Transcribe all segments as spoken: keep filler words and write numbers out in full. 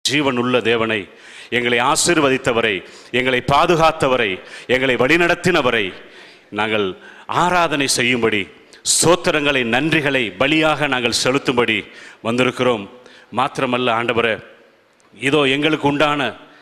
ஜீவனுள்ள தேவனை, எங்களை ஆசீர்வதித்தவரை, எங்களை பாதுகாத்தவரை, எங்களை வழிநடத்தினவரை நாங்கள் ஆராதனை செய்யும்படி, ஸ்தோத்திரங்களை நன்றிகளை பலியாக நாங்கள் செலுத்தும்படி வந்திருக்கிறோம். மாத்திரமல்ல ஆண்டவரே, இதோ எங்களுக்கு உண்டான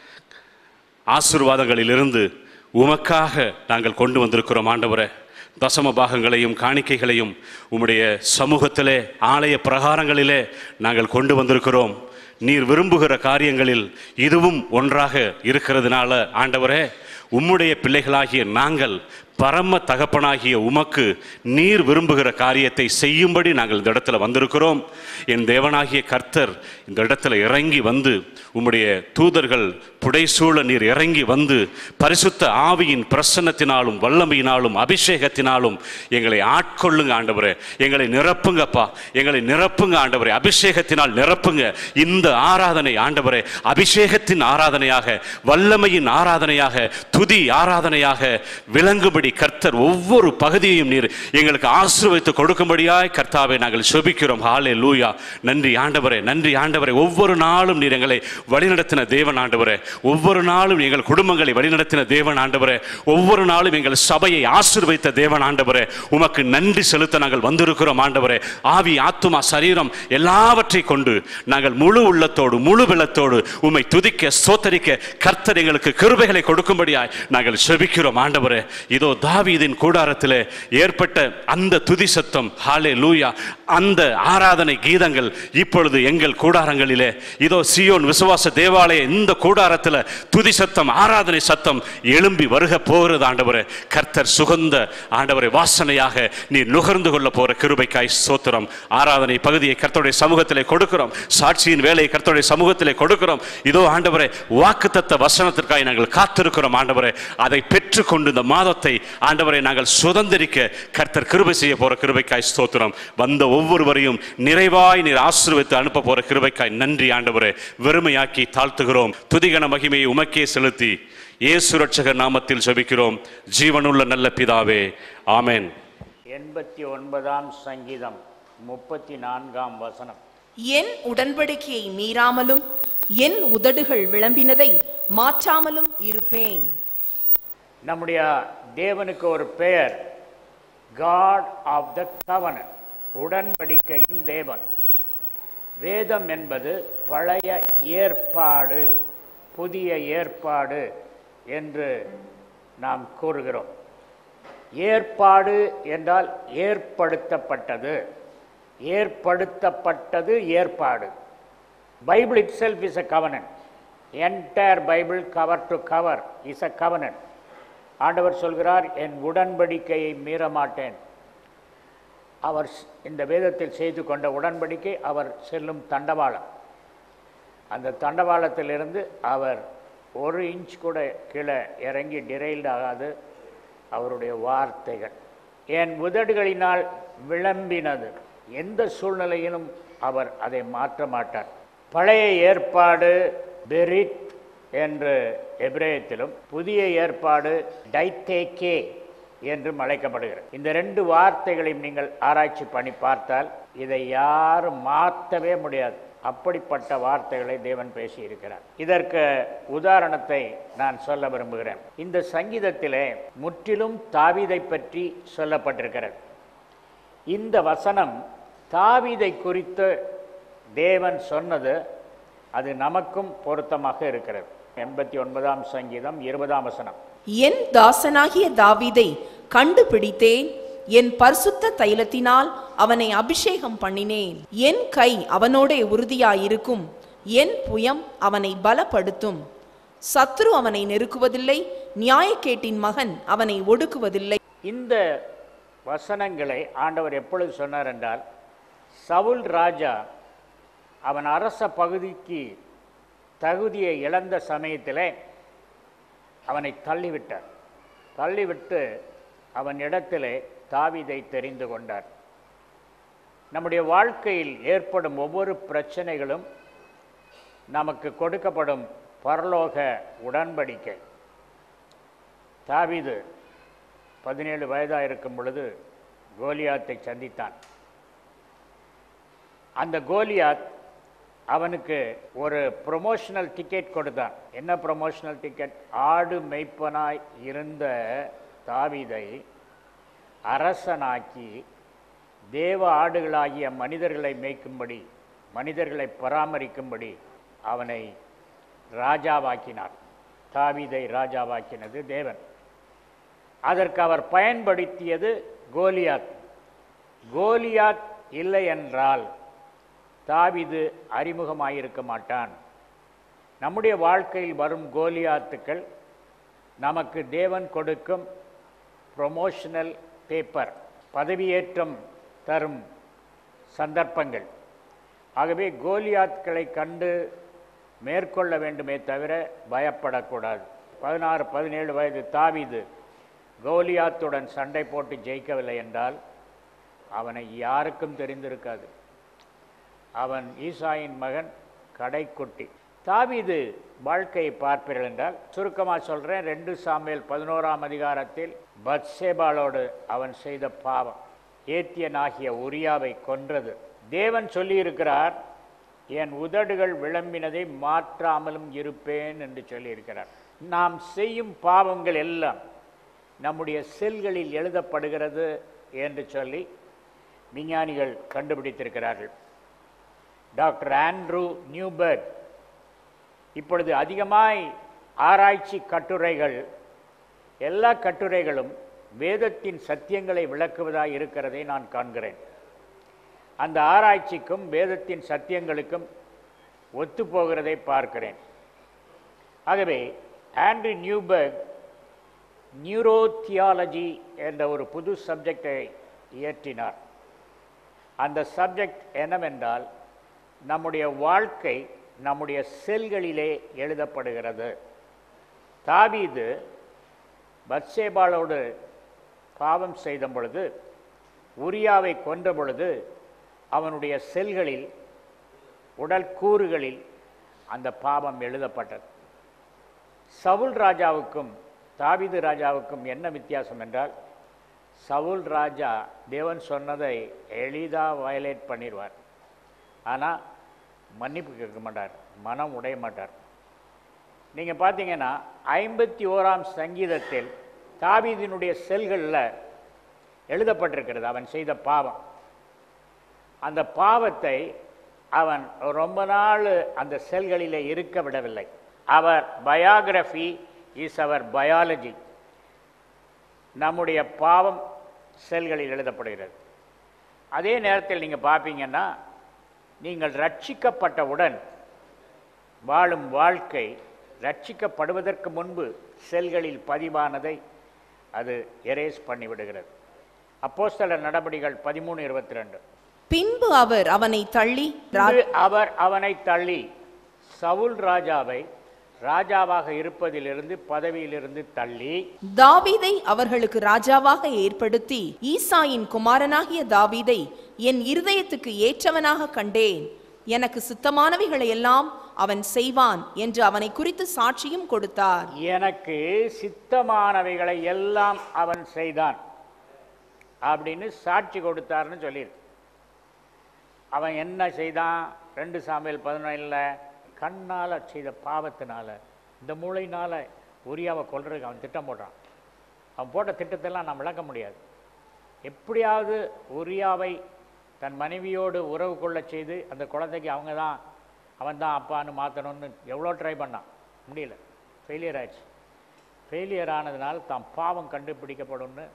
ஆசீர்வாதங்களிலிருந்து உமக்காக நாங்கள் கொண்டு வந்திருக்கிறோம். ஆண்டவரே, தசம பாகங்களையும் காணிக்கைகளையும் உம்முடைய சமூகத்திலே, ஆலய பிரகாரங்களிலே நாங்கள் கொண்டு வந்திருக்கிறோம். நீர் விரும்புகிற காரியங்களில் இதுவும் ஒன்றாக இருக்கிறதுனால ஆண்டவரே, உம்முடைய பிள்ளைகளாகிய நாங்கள் பரம தகப்பனாகிய உமக்கு நீர் விரும்புகிற காரியத்தை செய்யும்படி நாங்கள் இந்த இடத்துல வந்திருக்கிறோம். என் தேவனாகிய கர்த்தர் இந்த இடத்துல இறங்கி வந்து, உம்முடைய தூதர்கள் புடைசூழ நீர் இறங்கி வந்து பரிசுத்த ஆவியின் பிரசன்னத்தினாலும் வல்லமையினாலும் அபிஷேகத்தினாலும் எங்களை ஆட்கொள்ளுங்க ஆண்டவரே. எங்களை நிரப்புங்கப்பா, எங்களை நிரப்புங்க ஆண்டவரே. அபிஷேகத்தினால் நிரப்புங்க. இந்த ஆராதனை ஆண்டவரே அபிஷேகத்தின் ஆராதனையாக, வல்லமையின் ஆராதனையாக, துதி ஆராதனையாக விளங்கும்படி கர்த்தர் ஒவ்வொரு பகுதியையும் நீர் எங்களுக்கு ஆசீர்வதித்து கொடுக்கும்படியாய் கர்த்தாவை நாங்கள் செபிக்கிறோம். ஹல்லேலூயா. நன்றி ஆண்டவரே, நன்றி ஆண்டவரே. ஒவ்வொரு நாளும் நீர் எங்களை வழிநடத்தின தேவன் ஆண்டவரே. ஒவ்வொரு நாளும் எங்கள் குடும்பங்களை வழிநடத்தின தேவன் ஆண்டவரே. ஒவ்வொரு நாளும் எங்கள் சபையை ஆசீர்வதித்த தேவன் ஆண்டவரே. உமக்கு நன்றி செலுத்த நாங்கள் வந்திருக்கிறோம் ஆண்டவரே. ஆவி, ஆத்துமா, சரீரம் எல்லாவற்றை கொண்டு நாங்கள் முழு உள்ளத்தோடு முழு பலத்தோடு உம்மை துதிக்க ஸ்தோத்தரிக்க கர்த்தர் எங்களுக்கு கிருபைகளை கொடுக்கும்படியாய் நாங்கள் செபிக்கிறோம் ஆண்டவரே. இதோ தாவீதின் கூடாரத்திலே ஏற்பட்ட அந்த துதி சத்தம், ஹல்லேலூயா, அந்த ஆராதனை கீதங்கள் இப்பொழுது எங்கள் கூடாரங்களிலே, இதோ சீயோன் விசுவாச தேவாலய இந்த கூடாரத்தில் துதி சத்தம், ஆராதனை சத்தம் எழும்பி வருக போகிறது ஆண்டவரே. கர்த்தர் சுகந்த ஆண்டவரை வாசனையாக நீ நுகர்ந்து கொள்ள போற கிருபைக்காய் ஸ்தோத்திரம். ஆராதனை பகுதியை கர்த்தருடைய சமூகத்திலே கொடுக்கிறோம். சாட்சியின் வேலையை கர்த்தருடைய சமூகத்திலே கொடுக்கிறோம். இதோ ஆண்டவரே, வாக்குத்தத்த வசனத்திற்காய் நாங்கள் காத்திருக்கிறோம் ஆண்டவரே. அதை பெற்றுக்கொண்டு இந்த மாதத்தை ஆண்டவரை நாங்கள் சுதந்திரிக்க கர்த்தர் கிருபை செய்ய போற கிருபைக்காய் ஸ்தோத்திரம். வந்த ஒவ்வொருவரையும் நிறைவாய் நீர் ஆசீர்வதித்து அனுப்ப போற கிருபைக்காய் நன்றி ஆண்டவரே. வெறுமையாக்கி தாழ்த்துகிறோம். துதிகன மகிமையை உமக்கே செலுத்தி இயேசு ரட்சகர் நாமத்தில் ஜெபிக்கிறோம் ஜீவனுள்ள நல்ல பிதாவே, ஆமென். எண்பத்தி ஒன்பதாம் சங்கீதம் முப்பத்தி நான்காம் வசனம். என் உடன்படிக்கையை மீறாமலும் என் உதடுகள் விளம்பினதை மாற்றாமலும் இருப்பேன். நம்முடைய தேவனுக்கு ஒரு பெயர், காட் ஆஃப் த கவனன்ட், உடன்படிக்கையின் தேவன். வேதம் என்பது பழைய ஏற்பாடு, புதிய ஏற்பாடு என்று நாம் கூறுகிறோம். ஏற்பாடு என்றால் ஏற்படுத்தப்பட்டது, ஏற்படுத்தப்பட்டது ஏற்பாடு. Bible itself is a covenant. Entire Bible cover to cover is a covenant. ஆண்டவர் சொல்கிறார், என் உடன்படிக்கையை மீற மாட்டேன். அவர் இந்த வேதத்தில் செய்து கொண்ட உடன்படிக்கை அவர் செல்லும் தண்டவாளம். அந்த தண்டவாளத்திலிருந்து அவர் ஒரு இன்ச் கூட கீழே இறங்கி டிரைல்ட் ஆகாது அவருடைய வார்த்தைகள். என் உதடுகளினால் விளம்பினது, எந்த சூழ்நிலையிலும் அவர் அதை மாற்ற மாட்டார். பழைய ஏற்பாடு பெரித் என்று எபிரேயத்திலும், புதிய ஏற்பாடு டைத்தேக்கே என்றும் அழைக்கப்படுகிறது. இந்த ரெண்டு வார்த்தைகளையும் நீங்கள் ஆராய்ச்சி பண்ணி பார்த்தால் இதை யாரும் மாற்றவே முடியாது. அப்படிப்பட்ட வார்த்தைகளை தேவன் பேசியிருக்கிறார். இதற்கு உதாரணத்தை நான் சொல்ல விரும்புகிறேன். இந்த சங்கீதத்திலே முற்றிலும் தாவீதை பற்றி சொல்லப்பட்டிருக்கிறது. இந்த வசனம் தாவீதை குறித்து தேவன் சொன்னது, அது நமக்கும் பொருத்தமாக இருக்கிறது. எண்பத்தி ஒன்பதாம் சங்கீதம் இருபதாம் வசனம். என் தாசனாகிய தாவீதை கண்டுபிடித்தேன், என் பரிசுத்த தைலத்தினால் அவனை அபிஷேகம் பண்ணினேன். என் கை அவனோடே உறுதியாயிருக்கும், என் புயம் அவனை பலப்படுத்தும். சத்ரு அவனை நெருக்குவதில்லை, நியாயக்கேட்டின் மகன் அவனை ஒடுக்குவதில்லை. இந்த வசனங்களை ஆண்டவர் எப்பொழுது சொன்னார் என்றால், சவுல் ராஜா அவன் அரச பகுதிக்கு தகுதியை இழந்த சமயத்திலே அவனை தள்ளிவிட்டார். தள்ளிவிட்டு அவன் இடத்திலே தாவீதை தெரிந்து கொண்டார். நம்முடைய வாழ்க்கையில் ஏற்படும் ஒவ்வொரு பிரச்சனைகளும் நமக்கு கொடுக்கப்படும் பரலோக உடன்படிக்கை. தாவீது பதினேழு வயதாக இருக்கும் பொழுது கோலியாத்தை சந்தித்தான். அந்த கோலியாத் அவனுக்கு ஒரு ப்ரொமோஷனல் டிக்கெட் கொடுத்தான். என்ன ப்ரொமோஷனல் டிக்கெட்? ஆடு மெய்ப்பனாய் இருந்த தாவீதை அரசனாக்கி தேவ ஆடுகளாகிய மனிதர்களை மேய்க்கும்படி, மனிதர்களை பராமரிக்கும்படி அவனை ராஜாவாக்கினார். தாவீதை ராஜாவாக்கினது தேவன். அதற்கு அவர் பயன்படுத்தியது கோலியாத். கோலியாத் இல்லை என்றால் தாவீது அறிமுகமாயிருக்க மாட்டான். நம்முடைய வாழ்க்கையில் வரும் கோலியாத்துக்கள் நமக்கு தேவன் கொடுக்கும் ப்ரொமோஷனல் பேப்பர், பதவியேற்றம் தரும் சந்தர்ப்பங்கள். ஆகவே கோலியாத்களை கண்டு மேற்கொள்ள வேண்டுமே தவிர பயப்படக்கூடாது. பதினாறு பதினேழு வயது தாவீது கோலியாத்துடன் சண்டை போட்டு ஜெயிக்கவில்லை என்றால் அவனை யாருக்கும் தெரிந்திருக்காது. அவன் ஈசாயின் மகன், கடைக்குட்டி. தாவீது வாழ்க்கையை பார்ப்பீர்கள் என்றால் சுருக்கமாக சொல்கிறேன். ரெண்டு சாமுவேல் பதினோராம் அதிகாரத்தில் பத்சேபாளோடு அவன் செய்த பாவம், ஏத்தியனாகிய உரியாவை கொன்றது. தேவன் சொல்லியிருக்கிறார், என் உதடுகள் விளம்பினதை மாற்றாமலும் இருப்பேன் என்று சொல்லியிருக்கிறார். நாம் செய்யும் பாவங்கள் எல்லாம் நம்முடைய செல்களில் எழுதப்படுகிறது என்று சொல்லி விஞ்ஞானிகள் கண்டுபிடித்திருக்கிறார்கள். டாக்டர் ஆண்ட்ரூ நியூபர்க் இப்பொழுது அதிகமாய் ஆராய்ச்சி கட்டுரைகள், எல்லா கட்டுரைகளும் வேதத்தின் சத்தியங்களை விளக்குவதாக இருக்கிறதை நான் காண்கிறேன். அந்த ஆராய்ச்சிக்கும் வேதத்தின் சத்தியங்களுக்கும் ஒத்துப்போகிறதை பார்க்கிறேன். ஆகவே ஆண்ட்ரூ நியூபர்க் நியூரோ தியாலஜி என்ற ஒரு புது சப்ஜெக்டை இயற்றினார். அந்த சப்ஜெக்ட் என்னவென்றால், நம்முடைய வாழ்க்கை நம்முடைய செல்களிலே எழுதப்படுகிறது. தாவீது பத்சேபாளோடு பாவம் செய்த பொழுது, உரியாவை கொன்ற பொழுது, அவனுடைய செல்களில், உடல் கூறுகளில் அந்த பாவம் எழுதப்பட்டது. சவுல் ராஜாவுக்கும் தாவீது ராஜாவுக்கும் என்ன வித்தியாசம் என்றால், சவுல் ராஜா தேவன் சொன்னதை எளிதாக வயலேட் பண்ணிடுவார். ஆனால் மன்னிப்பு கேட்க மாட்டார், மனம் உடைய மாட்டார். நீங்கள் பார்த்தீங்கன்னா ஐம்பத்தி ஓராம் சங்கீதத்தில் தாவீதினுடைய செல்களில் எழுதப்பட்டிருக்கிறது அவன் செய்த பாவம். அந்த பாவத்தை அவன் ரொம்ப நாள் அந்த செல்களிலே இருக்க விடவில்லை. அவர் பயோகிராஃபி இஸ் அவர் பயாலஜி. நம்முடைய பாவம் செல்களில் எழுதப்படுகிறது. அதே நேரத்தில் நீங்கள் பார்ப்பீங்கன்னா, நீங்கள் ரட்சிக்கப்பட்டவுடன் வாழும் வாழ்க்கை ரட்சிக்கப்படுவதற்கு முன்பு செல்களில் பதிவானதை அது எரேஸ் பண்ணிவிடுகிறது. அப்போஸ்தலர் நடபடிகள் பதிமூணு இருபத்தி ரெண்டு. பின்பு அவர் அவனை தள்ளி அவர் அவனை தள்ளி சவுல் ராஜாவை ராஜாவாக இருப்பதிலிருந்து பதவியிலிருந்து தள்ளி தாவீதை அவர்களுக்கு ராஜாவாக ஏற்படுத்தி, ஈசாயின் குமாரனாகிய தாவீதை என் இருதயத்துக்கு ஏற்றவனாக கண்டேன், எனக்கு சித்தமானவைகளை எல்லாம் அவன் செய்வான் என்று அவனை குறித்து சாட்சியும் கொடுத்தார். எனக்கு சித்தமானவைகளை எல்லாம் அவன் செய்தான் அப்படின்னு சாட்சி கொடுத்தார்னு சொல்லியிருக்கு. அவன் என்ன செய்தான்? ரெண்டு சாமுவேல் பதினொன்றில் கண்ணால் செய்த பாவத்தினால, இந்த மூளையினால் உரியாவை கொல்றதுக்கு அவன் திட்டம் போடுறான். அவன் போட்ட திட்டத்தெல்லாம் நாம் விளக்க முடியாது. எப்படியாவது உரியாவை தன் மனைவியோடு உறவு கொள்ள செய்து அந்த குழந்தைக்கு அவங்க தான் அவன் தான் அப்பான்னு மாற்றணும்னு எவ்வளோ ட்ரை பண்ணான், முடியல, ஃபெயிலியர் ஆயிடுச்சு. ஃபெயிலியர் ஆனதுனால தான் பாவம் கண்டுபிடிக்கப்படும்னு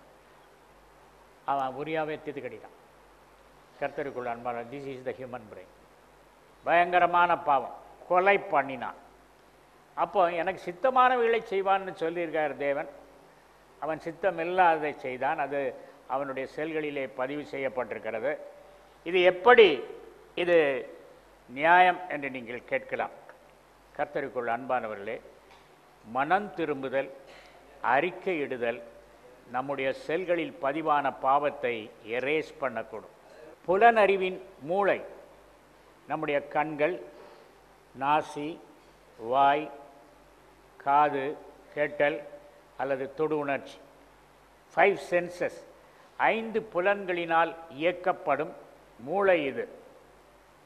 அவன் உரியாவே தீர்த்து கட்டிட்டான். கர்த்தருக்குள்ள அன்பான, this is the human brain. பயங்கரமான பாவம், கொலை பண்ணினான். அப்போ எனக்கு சித்தமானவைகளை செய்வான்னு சொல்லியிருக்கார் தேவன். அவன் சித்தம் இல்லாததை செய்தான். அது அவனுடைய செல்களிலே பதிவு செய்யப்பட்டிருக்கிறது. இது எப்படி இது நியாயம் என்று நீங்கள் கேட்கலாம். கர்த்தருக்குள் அன்பானவர்களே, மனம் திரும்புதல், அறிக்கையிடுதல் நம்முடைய செல்களில் பதிவான பாவத்தை எரேஸ் பண்ணக்கூடும். புலனறிவின் மூளை, நம்முடைய கண்கள், நாசி, வாய், காது, கேட்டல் அல்லது தொடு உணர்ச்சி, ஃபைவ் சென்சஸ், ஐந்து புலன்களினால் இயக்கப்படும் மூளை இது.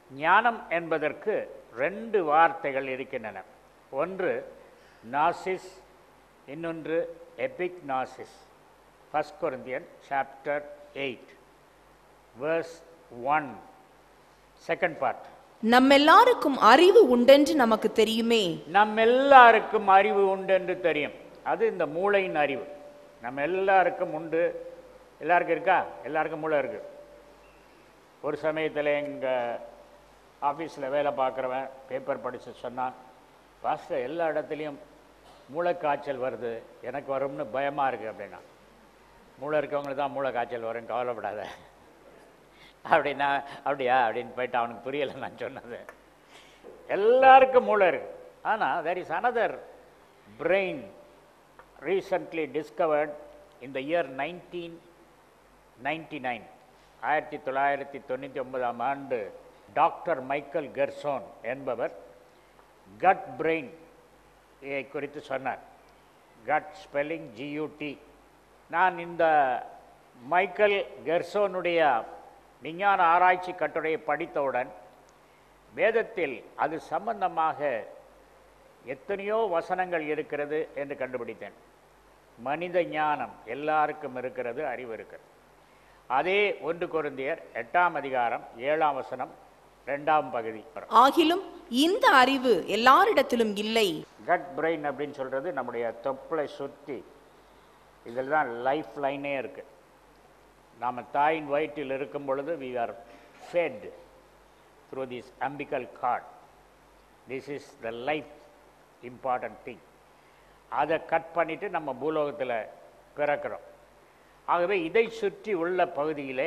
ஞானம் என்பதற்கு ரெண்டு வார்த்தைகள் இருக்கின்றன. ஒன்று நாசிஸ், இன்னொன்று epignosis. First Corinthians chapter eight verse one, second part. நம்மெல்லாருக்கும் அறிவு உண்டென்று நமக்கு தெரியுமே. நம்ம எல்லாருக்கும் அறிவு உண்டென்று தெரியும். அது இந்த மூளையின் அறிவு. நம்ம எல்லாருக்கும் உண்டு. எல்லாருக்கும் இருக்கா? எல்லாருக்கும் மூளை இருக்கு. ஒரு சமயத்தில் எங்கள் ஆஃபீஸில் வேலை பார்க்குறவன் பேப்பர் படித்து சொன்னான், பாஸ்டர் எல்லா இடத்துலையும் மூளை காய்ச்சல் வருது, எனக்கு வரும்னு பயமாக இருக்குது அப்படின்னா. மூளை இருக்கவங்களுக்கு தான் மூளை காய்ச்சல் வரும், கவலைப்படாத அப்படின்னா. அப்படியா அப்படின்னு போயிட்டு அவனுக்கு புரியலை நான் சொன்னது. எல்லாருக்கும் மூளை இருக்குது. ஆனால் there is another brain recently discovered in the year nineteen ninety-nine. ஆயிரத்தி தொள்ளாயிரத்தி தொண்ணூற்றி ஒன்பதாம் ஆண்டு டாக்டர் மைக்கேல் கெர்சோன் என்பவர் கட் பிரெயின் குறித்து சொன்னார். Gut spelling G U T. நான் இந்த மைக்கேல் கெர்சோனுடைய விஞ்ஞான ஆராய்ச்சி கட்டுரையை படித்தவுடன் வேதத்தில் அது சம்பந்தமாக எத்தனையோ வசனங்கள் இருக்கிறது என்று கண்டுபிடித்தேன். மனித ஞானம் எல்லாருக்கும் இருக்கிறது, அறிவு இருக்கிறது. அதே ஒன்று கொரிந்தியர் எட்டாம் அதிகாரம் ஏழாம் வசனம் இரண்டாம் பகுதி. ஆகிலும் இந்த அறிவு எல்லாரிடத்திலும் இல்லை. கட் பிரெயின் அப்படின்னு சொல்றது நம்முடைய தொப்புளை சுற்றி இதில் தான் லைஃப் லைனே இருக்கு. நாம் தாயின் வயிற்றில் இருக்கும் பொழுது we are fed through this umbilical cord. This is the life important thing. அதை கட் பண்ணிட்டு நம்ம பூலோகத்தில் பிறக்கிறோம். ஆகவே இதை சுற்றி உள்ள பகுதியிலே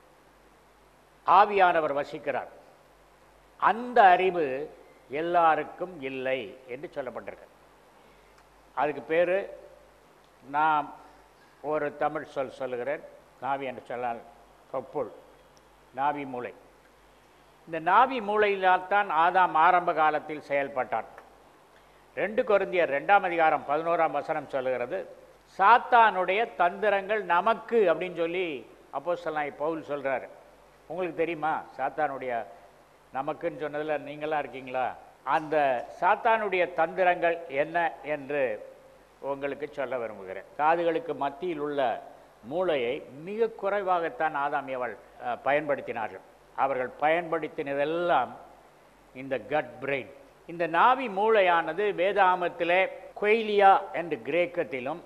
ஆவியானவர் வசிக்கிறார். அந்த அறிவு எல்லாருக்கும் இல்லை என்று சொல்லப்பட்டிருக்கு. அதுக்கு பேர் நான் ஒரு தமிழ் சொல் சொல்லுகிறேன். நாவி என்று சொன்னால் தொப்புள், நாவி மூளை. இந்த நாவி மூளையினால் தான் ஆதாம் ஆரம்ப காலத்தில் செயல்பட்டான். ரெண்டு கொரிந்தியர் ரெண்டாம் அதிகாரம் பதினோராம் வசனம் சொல்லுகிறது, சாத்தானுடைய தந்திரங்கள் நமக்கு அப்படின்னு சொல்லி அப்போஸ்தலனாகிய பவுல் சொல்கிறாரு. உங்களுக்கு தெரியுமா சாத்தானுடைய நமக்குன்னு சொன்னதில் நீங்களாம் இருக்கீங்களா? அந்த சாத்தானுடைய தந்திரங்கள் என்ன என்று உங்களுக்கு சொல்ல விரும்புகிறேன். காதுகளுக்கு மத்தியில் உள்ள மூளையை மிக குறைவாகத்தான் ஆதாம் ஏவாள் பயன்படுத்தினார்கள். அவர்கள் பயன்படுத்தினதெல்லாம் இந்த கட் பிரெயின். இந்த நாவி மூளையானது வேதாகமத்திலே கொய்லியா என்று கிரேக்கத்திலும்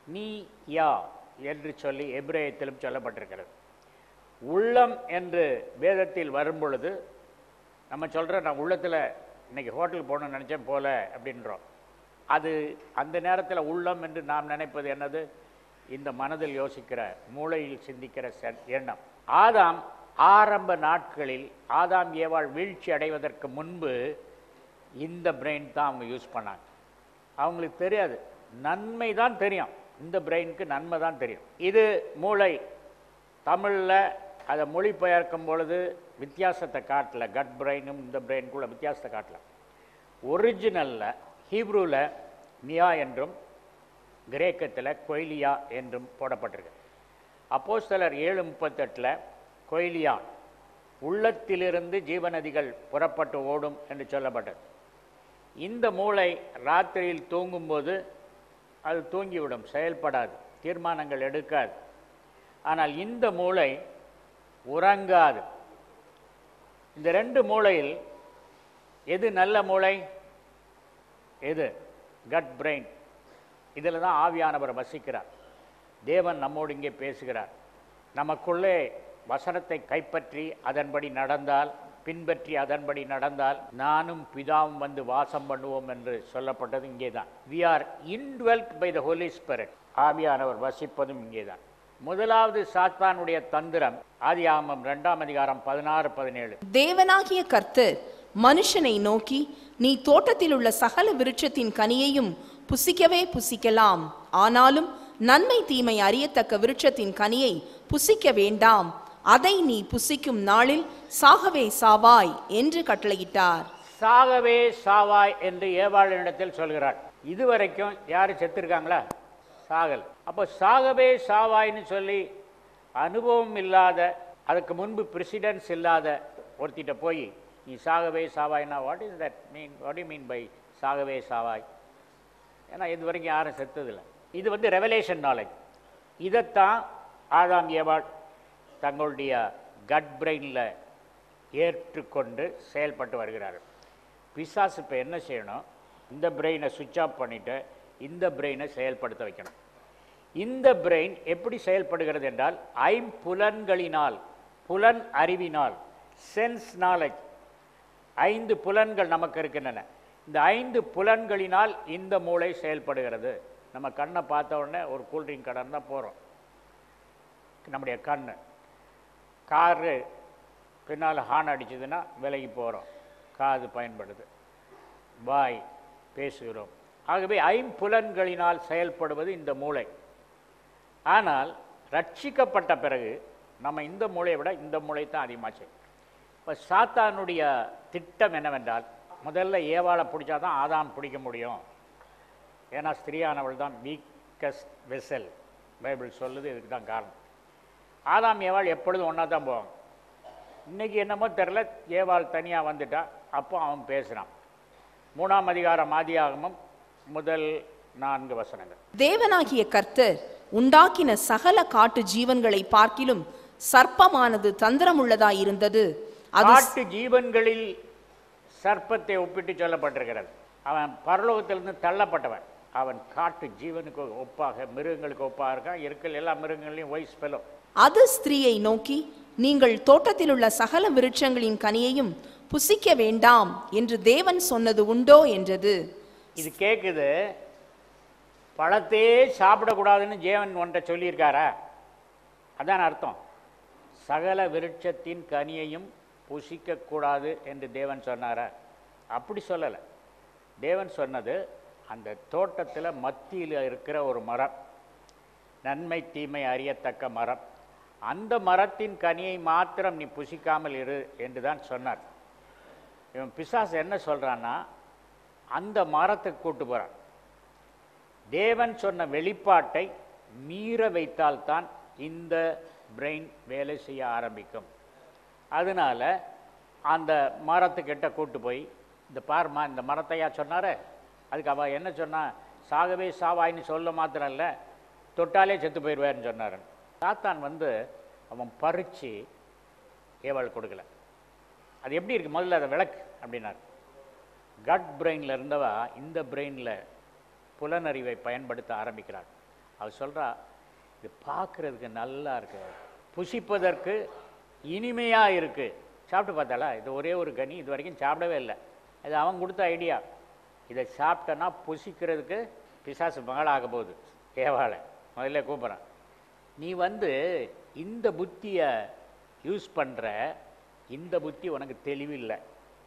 நீயா என்று சொல்லி எபிரேயத்திலும் சொல்லப்பட்டிருக்கிறது. உள்ளம் என்று வேதத்தில் வரும்பொழுது நம்ம சொல்கிற நான் உள்ளத்தில் இன்றைக்கி ஹோட்டலுக்கு போகணும்னு நினச்சேன் போல அப்படின்றோம். அது அந்த நேரத்தில் உள்ளம் என்று நாம் நினைப்பது என்னது? இந்த மனதில் யோசிக்கிற, மூளையில் சிந்திக்கிற எண்ணம். ஆதாம் ஆரம்ப நாட்களில் ஆதாம் ஏவாள் வீழ்ச்சி அடைவதற்கு முன்பு இந்த பிரெயின் தான் அவங்க யூஸ் பண்ணாங்க. அவங்களுக்கு தெரியாது, நன்மை தான் தெரியும். இந்த பிரெயினுக்கு நன்மை தான் தெரியும். இது மூளை. தமிழில் அதை மொழிபெயர்க்கும் பொழுது வித்தியாசத்தை காட்டல. கட் பிரெயினும் இந்த பிரெயினுக்குள்ள வித்தியாசத்தை காட்டல. ஒரிஜினலில் ஹீப்ரூவில் மியா என்றும் கிரேக்கத்தில் கொய்லியா என்றும் போடப்பட்டிருக்கு. அப்போஸ்தலர் ஏழு முப்பத்தெட்டில் கொய்லியா உள்ளத்திலிருந்து ஜீவநதிகள் புறப்பட்டு ஓடும் என்று சொல்லப்பட்டது. இந்த மூளை ராத்திரியில் தூங்கும்போது அது தூங்கிவிடும், செயல்படாது, தீர்மானங்கள் எடுக்காது. ஆனால் இந்த மூளை உறங்காது. இந்த ரெண்டு மூளையில் எது நல்ல மூளை? எது? Gut brain. இதில் தான் ஆவியானவர் வசிக்கிறார். தேவன் நம்மோடு இங்கே பேசுகிறார். நமக்குள்ளே வசனத்தை கைப்பற்றி அதன்படி நடந்தால், பின்பற்றி அதன்படி நடந்தால் நானும் பிதாவும் வந்து வாசம் பண்ணுவோம் என்று சொல்லப்பட்டது இங்கே தான். We are indwelt by the holy spirit. ஆவியானவர் வசிப்பதும் இங்கே தான். முதலாவது சாத்தானுடைய தந்திரம் ஆதியாகமம் இரண்டாம் அதிகாரம் பதினாறு பதினேழு. தேவனாகிய கர்த்தர் மனுஷனை நோக்கி, நீ தோட்டத்தில் உள்ள சகல விருட்சத்தின் கனியையும் புசிக்கவே புசிக்கலாம், ஆனாலும் நன்மை தீமை அறியத்தக்க விருட்சத்தின் கனியை புசிக்க வேண்டாம், அதை நீ புசிக்கும் நாளில் சாகவே சாவாய் என்று கட்டளையிட்டார். சாகவே சாவாய் என்று ஏவாளினிடத்தில் சொல்கிறார். இதுவரைக்கும் யாரு செத்துருக்காங்களா? சாகல். அப்போ சாகவே சாவாய்ன்னு சொல்லி அனுபவம் இல்லாத, அதுக்கு முன்பு பிரசிடென்ஸ் இல்லாத ஒருத்திட்ட போய் நீ சாகவே சாவாய்னா what is that mean, what you mean by சாகவே சாவாய்? ஏன்னா இது வரைக்கும் யாரும் செத்ததில்லை. இது வந்து ரெவலேஷன் நாலேஜ். இதைத்தான் ஆதாம் ஏவாள் தங்களுடைய கட் பிரெயினில் ஏற்றுக்கொண்டு செயல்பட்டு வருகிறார்கள். பிசாசு இப்போ என்ன செய்யணும், இந்த பிரெயினை சுவிட்ச் ஆஃப் பண்ணிவிட்டு இந்த பிரெயினை செயல்படுத்த வைக்கணும். இந்த பிரெயின் எப்படி செயல்படுகிறது என்றால் ஐம்புலன்களினால், புலன் அறிவினால், சென்ஸ் நாலேஜ், ஐந்து புலன்கள் நமக்கு இருக்கின்றன. இந்த ஐந்து புலன்களினால் இந்த மூளை செயல்படுகிறது. நம்ம கண்ணை பார்த்த உடனே ஒரு கூல்ட்ரிங்க் கடன் தான் போகிறோம், நம்முடைய கண். காரு பின்னால் ஹார்ன் அடிச்சதுன்னா விலகி போகிறோம், காது பயன்படுது, வாய் பேசுகிறோம். ஆகவே ஐம்புலன்களினால் செயல்படுவது இந்த மூளை. ஆனால் ரட்சிக்கப்பட்ட பிறகு நம்ம இந்த மூளையை விட இந்த மூளை தான் அதிகமாக செய்யும். இப்போ சாத்தானுடைய திட்டம் என்னவென்றால், முதல்ல ஏவாளை பிடிச்சா தான் ஆதாம் பிடிக்க முடியும். ஏன்னா ஸ்திரீயானவள் தான் வீக்கஸ்ட் வெசல், பைபிள் சொல்லுது. இதுக்கு தான் காரணம். ஆதாம் ஏவாள் எப்பொழுதும் ஒன்றா தான் போவாங்க. இன்றைக்கி என்னமோ தெரில, ஏவாள் தனியாக வந்துட்டா. அப்போ அவன் பேசுகிறான். மூணாம் அதிகாரம் ஆதியாகமம் முதல் நான்கு வசனங்கள். தேவனாகிய கர்த்தர் உண்டாக்கின சகல காட்டு ஜீவன்களை பார்க்கிலும் சர்ப்பமானது தந்திரமுள்ளதாயிருந்தது. அது காட்டு ஜீவன்களில் சர்ப்பத்தை ஒப்பிட்டு சொல்லப்பட்டிருக்கிறது. அவன் பரலோகத்திலிருந்து தள்ளப்பட்டவன். அவன் காட்டு ஜீவனுக்கு ஒப்பாக, மிருகங்களுக்கு ஒப்பாக இருக்கான். இருக்கிற எல்லா மிருகங்களையும் வைஸ் பெலோ. அது ஸ்திரீயை நோக்கி, நீங்கள் தோட்டத்தில் உள்ள சகல விருட்சங்களின் கனியையும் புசிக்க வேண்டாம் என்று தேவன் சொன்னது உண்டோ என்றது. இது கேட்குது, பழத்தையே சாப்பிடக்கூடாதுன்னு தேவன் ஒன்றை சொல்லியிருக்காரா? அதான் அர்த்தம். சகல விருட்சத்தின் கனியையும் புசிக்கக்கூடாது என்று தேவன் சொன்னாரா? அப்படி சொல்லலை. தேவன் சொன்னது, அந்த தோட்டத்தில் மத்தியில் இருக்கிற ஒரு மரம், நன்மை தீமை அறியத்தக்க மரம், அந்த மரத்தின் கனியை மாத்திரம் நீ புசிக்காமல் இரு என்று தான் சொன்னார். இவன் பிசாசு என்ன சொல்கிறான்னா, அந்த மரத்துக்கு கூட்டு போகிறான். தேவன் சொன்ன வெளிப்பாட்டை மீற வைத்தால்தான் இந்த பிரெயின் வேலை செய்ய ஆரம்பிக்கும். அதனால் அந்த மரத்துக்கிட்ட கூட்டு போய், இந்த பார்மா இந்த மரத்தையா சொன்னார, அதுக்கு அவள் என்ன சொன்னா, சாகவே சாவாயின்னு சொல்ல மாத்திரம் இல்லை, தொட்டாலே செத்து போயிடுவார்னு சொன்னார். சாத்தான் வந்து அவன் பறித்து ஏவாள் கொடுக்கல. அது எப்படி இருக்குது, முதல்ல அதை விளக்கு அப்படின்னார். கட் பிரெயினில் இருந்தவா இந்த பிரெயினில் புலனறிவை பயன்படுத்த ஆரம்பிக்கிறாள். அவள் சொல்கிறா, இது பார்க்குறதுக்கு நல்லா இருக்கு, புசிப்பதற்கு இனிமையாக இருக்குது. சாப்பிட்டு பார்த்தாளா, இது ஒரே ஒரு கனி, இது வரைக்கும் சாப்பிடவே இல்லை. இது அவன் கொடுத்த ஐடியா. இதை சாப்பிட்டோன்னா புசிக்கிறதுக்கு பிசாசு மகளாக போகுது. ஏவாளை முதல்ல கூப்பிட்றான், நீ வந்து இந்த புத்தியை யூஸ் பண்ணுற, இந்த புத்தி உனக்கு தெளிவில்லை,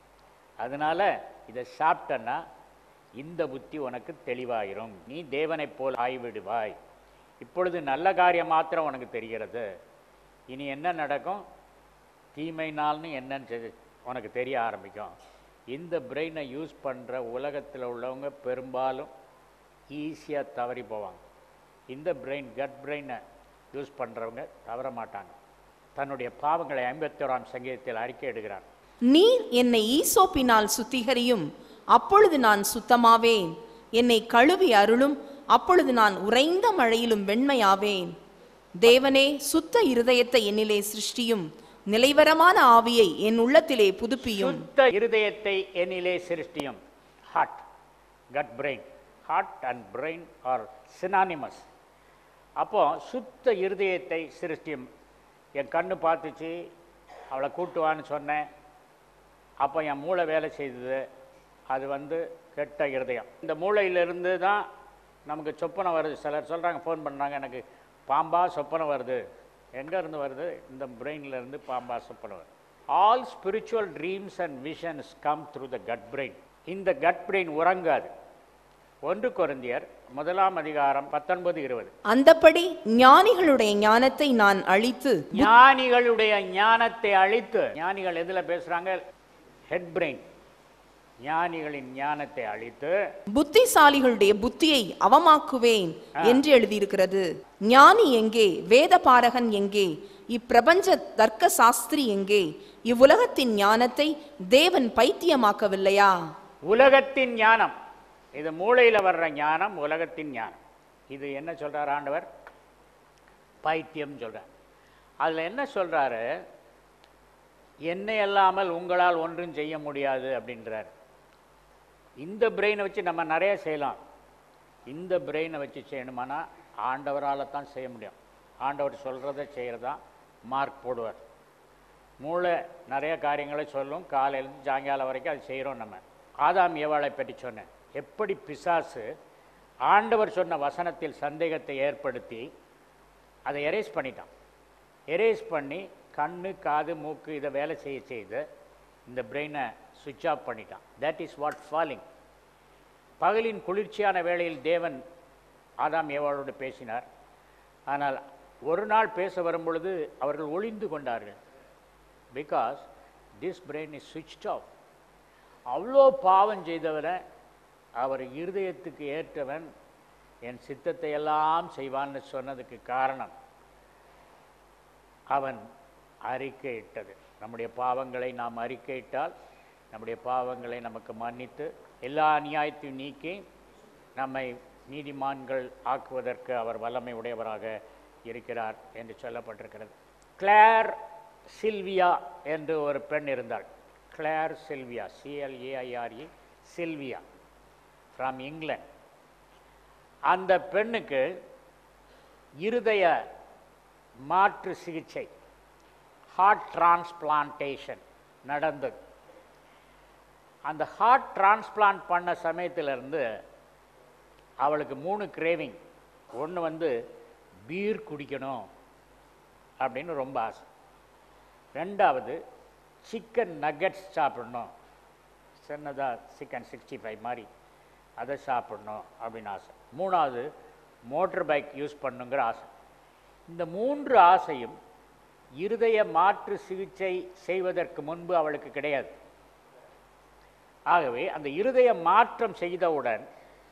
அதனால் இதை சாப்பிட்டன்னா இந்த புத்தி உனக்கு தெளிவாயிரும், நீ தேவனைப் போல் ஆய்விடுவாய். இப்பொழுது நல்ல காரியம் மாத்திரம் உனக்கு தெரிகிறது, இனி என்ன நடக்கும், தீமை நாள்னு என்னன்னு உனக்கு தெரிய ஆரம்பிக்கும். இந்த பிரெயினை யூஸ் பண்ணுற உலகத்தில் உள்ளவங்க பெரும்பாலும் ஈஸியாக தவறி போவாங்க. இந்த பிரெயின், கட் பிரெயினை யூஸ் பண்ணுறவங்க தவற மாட்டாங்க. தன்னுடைய பாவங்களை ஐம்பத்தி ஓராம் சங்கீதத்தில் அறிக்கை எடுக்கிறார். நீர் என்னை ஈசோப்பினால் சுத்திகரியும், அப்பொழுது நான் சுத்தமாவேன். என்னை கழுவி அருளும், அப்பொழுது நான் உறைந்த மழையிலும் வெண்மையாவேன். தேவனே, சுத்த இருதயத்தை என்னிலே சிருஷ்டியும், நிலைவரமான ஆவியை என் உள்ளத்திலே புதுப்பியும். சுத்த இருதயத்தை என்னிலே சிருஷ்டியும். Heart, gut brain, heart and brain are synonymous. அப்போ சுத்த இருதயத்தை சிருஷ்டியும். என் கண்ணு பார்த்துச்சு, அவளை கூட்டுவான்னு சொன்னேன், அப்போ என் மூளை வேலை செய்தது, அது வந்து கெட்ட இருதயம். இந்த மூளையிலிருந்து தான் நமக்கு சொப்பனை வருது. சிலர் சொல்கிறாங்க, ஃபோன் பண்ணுறாங்க, எனக்கு பாம்பா சொப்பனை வருது. எங்கே இருந்து வருது? இந்த பிரெயின்லேருந்து பாம்பா சொப்பனை வருது. All spiritual dreams and visions come through the gut brain. இந்த கட் பிரெயின் உறங்காது. ஒன்று கொரிந்தியர் முதலாம் அதிகாரம் பத்தொன்பது இருபது. அந்தப்படி ஞானிகளுடைய ஞானத்தை நான் அழித்து, ஞானிகளுடைய ஞானத்தை அழித்து, ஞானிகள் எதுல பேசுறாங்க? Head brain. ஞானிகளின் ஞானத்தை அழித்து புத்திசாலிகளுடைய புத்தியை அவமாக்குவேன் என்று எழுதியிருக்கிறது. ஞானி எங்கே? வேத பாரகன் எங்கே? இப்பிரபஞ்ச தர்க்க சாஸ்திரி எங்கே? இவ்வுலகத்தின் ஞானத்தை தேவன் பைத்தியமாக்கவில்லையா? உலகத்தின் ஞானம், இது மூளையில் வர்ற ஞானம், உலகத்தின் ஞானம். இது என்ன சொல்றார் ஆண்டவர்? பைத்தியம் சொல்றார். அதில் என்ன சொல்றாரு? என்னை அல்லாமல் உங்களால் ஒன்றும் செய்ய முடியாது அப்படின்றார். இந்த பிரெயினை வச்சு நம்ம நிறைய செய்யலாம். இந்த பிரெயினை வச்சு செய்யணுமானா ஆண்டவரால் தான் செய்ய முடியும். ஆண்டவர் சொல்கிறத செய்கிறதா மார்க் போடுவார். மூளை நிறைய காரியங்களை சொல்லும், காலையிலேருந்து சாயங்காலம் வரைக்கும் அது செய்கிறோம். நம்ம ஆதாம் ஏவாளை பற்றி சொன்னேன். எப்படி பிசாசு ஆண்டவர் சொன்ன வசனத்தில் சந்தேகத்தை ஏற்படுத்தி அதை எரேஸ் பண்ணிட்டான். எரேஸ் பண்ணி கண்ணு, காது, மூக்கு இதை வேலை செய்ய செய்து இந்த பிரெயினை சுவிட்ச் ஆஃப் பண்ணிட்டான். That is what falling. பகலின் குளிர்ச்சியான வேளையில் தேவன் ஆதாம் ஏவாளோடு பேசினார். ஆனால் ஒரு நாள் பேச வரும் பொழுது அவர்கள் ஒளிந்து கொண்டார்கள். பிகாஸ் திஸ் பிரெயின் இஸ் சுவிட்ச் ஆஃப். அவ்வளோ பாவம் செய்தவரை அவர் இருதயத்துக்கு ஏற்றவன், என் சித்தத்தை எல்லாம் செய்வான்னு சொன்னதுக்கு காரணம் அவன் அறிக்கையிட்டது. நம்முடைய பாவங்களை நாம் அறிக்கையிட்டால் நம்முடைய பாவங்களை நமக்கு மன்னித்து எல்லா அநியாயத்தையும் நீக்கி நம்மை நீதிமான்கள் ஆக்குவதற்கு அவர் வல்லமை உடையவராக இருக்கிறார் என்று சொல்லப்பட்டிருக்கிறது. கிளேர் சில்வியா என்று ஒரு பெண் இருந்தாள். Claire Sylvia, C L A I R E, Sylvia, from England. அந்த பெண்ணுக்கு இருதய மாற்று சிகிச்சை, ஹார்ட் டிரான்ஸ்பிளான்டேஷன் நடந்தது. அந்த ஹார்ட் டிரான்ஸ்பிளான்ட் பண்ண சமயத்திலிருந்து அவளுக்கு மூணு கிரேவிங். ஒன்று வந்து பீர் குடிக்கணும் அப்படின்னு ரொம்ப ஆசை. ரெண்டாவது சிக்கன் நக்கெட்ஸ் சாப்பிடணும், சின்னதாக சிக்கன் சிக்ஸ்டி ஃபைவ் மாதிரி அதை சாப்பிடணும் அப்படின்னு ஆசை. மூணாவது மோட்டர் பைக் யூஸ் பண்ணுங்கிற ஆசை. இந்த மூன்று ஆசையும் இருதய மாற்று சிகிச்சை செய்வதற்கு முன்பு அவளுக்கு கிடையாது. ஆகவே அந்த இருதய மாற்றம் செய்தவுடன்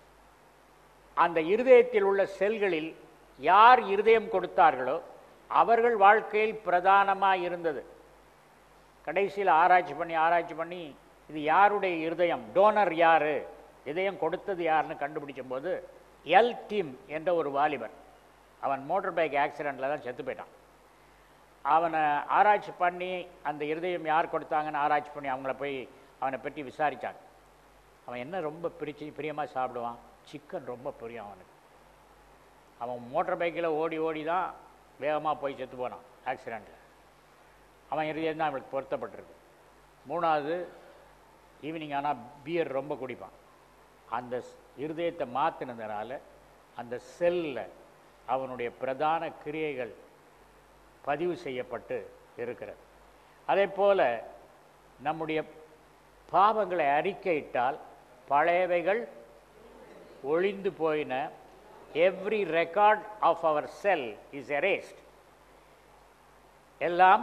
அந்த இருதயத்தில் உள்ள செல்களில் யார் இருதயம் கொடுத்தார்களோ அவர்கள் வாழ்க்கையில் பிரதானமாக இருந்தது. கடைசியில் ஆராய்ச்சி பண்ணி ஆராய்ச்சி பண்ணி இது யாருடைய இருதயம், டோனர் யார், இதயம் கொடுத்தது யாருன்னு கண்டுபிடிச்ச போது எல் டிம் என்ற ஒரு வாலிபர், அவன் மோட்டர் பைக் ஆக்சிடெண்ட்டில் தான் செத்து போயிட்டான். அவனை ஆராய்ச்சி பண்ணி அந்த இருதயம் யார் கொடுத்தாங்கன்னு ஆராய்ச்சி பண்ணி அவங்கள போய் அவனை பற்றி விசாரித்தாங்க. அவன் என்ன ரொம்ப பிரிச்சு பிரியமாக சாப்பிடுவான், சிக்கன் ரொம்ப பிரியம் அவனுக்கு. அவன் மோட்டர் பைக்கில் ஓடி ஓடி தான் வேகமாக போய் செத்து போனான் ஆக்சிடெண்ட்டில். அவன் இருதயம் தான் அவனுக்கு பொருத்தப்பட்டிருக்கு. மூணாவது ஈவினிங் ஆனால் பியர் ரொம்ப குடிப்பான். அந்த இருதயத்தை மாற்றினதுனால அந்த செல்லில் அவனுடைய பிரதான கிரியைகள் பதிவு செய்யப்பட்டு இருக்கிறது. அதே போல் நம்முடைய பாவங்களை அறிக்கையிட்டால் பழையவைகள் ஒளிந்து போயின. Every record of our cell is erased. எல்லாம்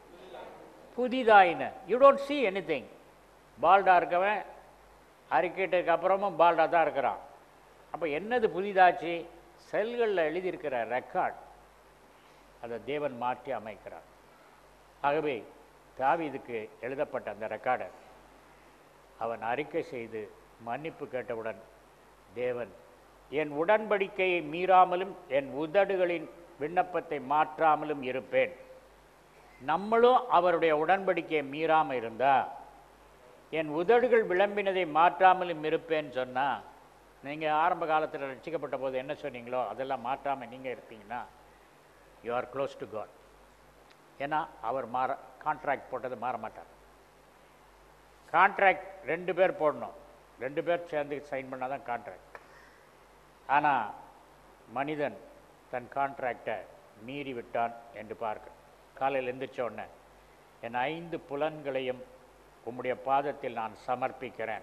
புதிதாயின. You don't see anything. பால்டாக இருக்கவன் அறிக்கையிட்டதுக்கு அப்புறமும் பால்டாக தான் இருக்கிறான். அப்போ என்னது புதிதாச்சு? செல்களில் எழுதியிருக்கிற ரெக்கார்ட் அதை தேவன் மாற்றி அமைக்கிறார். ஆகவே தாவீதுக்கு எழுதப்பட்ட அந்த ரெக்கார்டை அவன் அறிக்கை செய்து மன்னிப்பு கேட்டவுடன் தேவன் என் உடன்படிக்கையை மீறாமலும் என் உதடுகளின் விண்ணப்பத்தை மாற்றாமலும் இருப்பேன். நம்மளும் அவருடைய உடன்படிக்கையை மீறாமல் இருந்தால் என் உதடுகள் விளம்பினதை மாற்றாமலும் இருப்பேன்னு சொன்னால், நீங்கள் ஆரம்ப காலத்தில் ரட்சிக்கப்பட்ட போது என்ன சொன்னீங்களோ அதெல்லாம் மாற்றாமல் நீங்கள் இருப்பீங்கன்னா you are close to God. ஏன்னா அவர் மாற கான்ட்ராக்ட் போட்டது மாற மாட்டார். கான்ட்ராக்ட் ரெண்டு பேர் போடணும், ரெண்டு பேர் சேர்ந்து சைன் பண்ணால் தான் கான்ட்ராக்ட். ஆனால் மனிதன் தன் கான்ட்ராக்டை மீறி விட்டான் என்று பார்க்க. காலையில் எந்திரிச்ச உடனே என் ஐந்து புலன்களையும் உம்முடைய பாதத்தில் நான் சமர்ப்பிக்கிறேன்.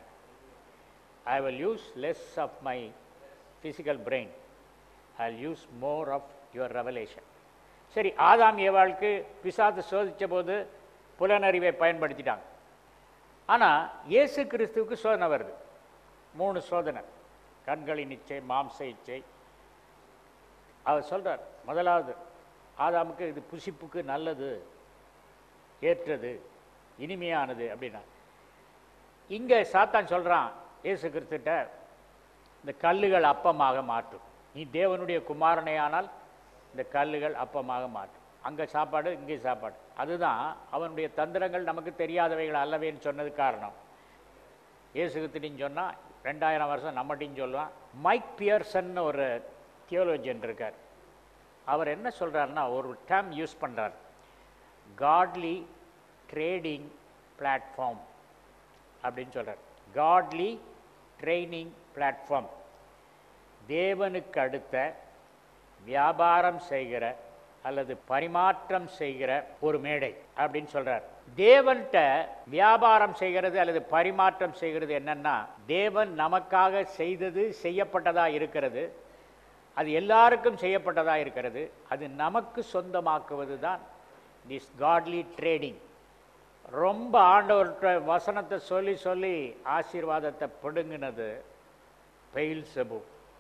I will use less of my physical brain, I will use more of your revelation. சரி, ஆதாம் ஏவாளுக்கு பிசாசு சோதித்த போது புலனறிவை பயன்படுத்திட்டாங்க. ஆனால் இயேசு கிறிஸ்துவுக்கு சோதனை வருது. மூணு சோதனை, கண்களின் இச்சை, மாம்ச இச்சை. அவர் சொல்கிறார், முதலாவது ஆதாமுக்கு இது புசிப்புக்கு நல்லது, ஏற்றது, இனிமையானது அப்படின்னா. இங்கே சாத்தான் சொல்கிறான் இயேசு கிறிஸ்துட்ட, இந்த கல்லுகள் அப்பமாக மாற்றும், நீ தேவனுடைய குமாரனே ஆனால் இந்த கல்லுகள் அப்பமாக மாற்றும். அங்கே சாப்பாடு, இங்கே சாப்பாடு. அதுதான் அவனுடைய தந்திரங்கள் நமக்கு தெரியாதவைகள் அல்லவேன்னு சொன்னது காரணம். இயேசு கிறிஸ்துன்னு சொன்னால் ரெண்டாயிரம் வருஷம் நம்மகிட்டையும் சொல்லுவான். மைக் பியர்சன் ஒரு தியோலஜியன் இருக்கார். அவர் என்ன சொல்கிறாருன்னா, ஒரு டேர்ம் யூஸ் பண்ணுறார், காட்லி ட்ரேடிங் பிளாட்ஃபார்ம் அப்படின்னு சொல்கிறார். காட்லி ட்ரைனிங் பிளாட்ஃபார்ம், தேவனுக்கு அடுத்த வியாபாரம் செய்கிற அல்லது பரிமாற்றம் செய்கிற ஒரு மேடை அப்படின்னு சொல்கிறார். தேவன்கிட்ட வியாபாரம் செய்கிறது அல்லது பரிமாற்றம் செய்கிறது என்னன்னா, தேவன் நமக்காக செய்தது செய்யப்பட்டதாக இருக்கிறது, அது எல்லாருக்கும் செய்யப்பட்டதாக இருக்கிறது, அது நமக்கு சொந்தமாக்குவது தான் திஸ் காட்லி ட்ரேடிங். ரொம்ப ஆண்டவர்கிட்ட வசனத்தை சொல்லி சொல்லி ஆசீர்வாதத்தை பிடுங்கினது பெயில்செபூ.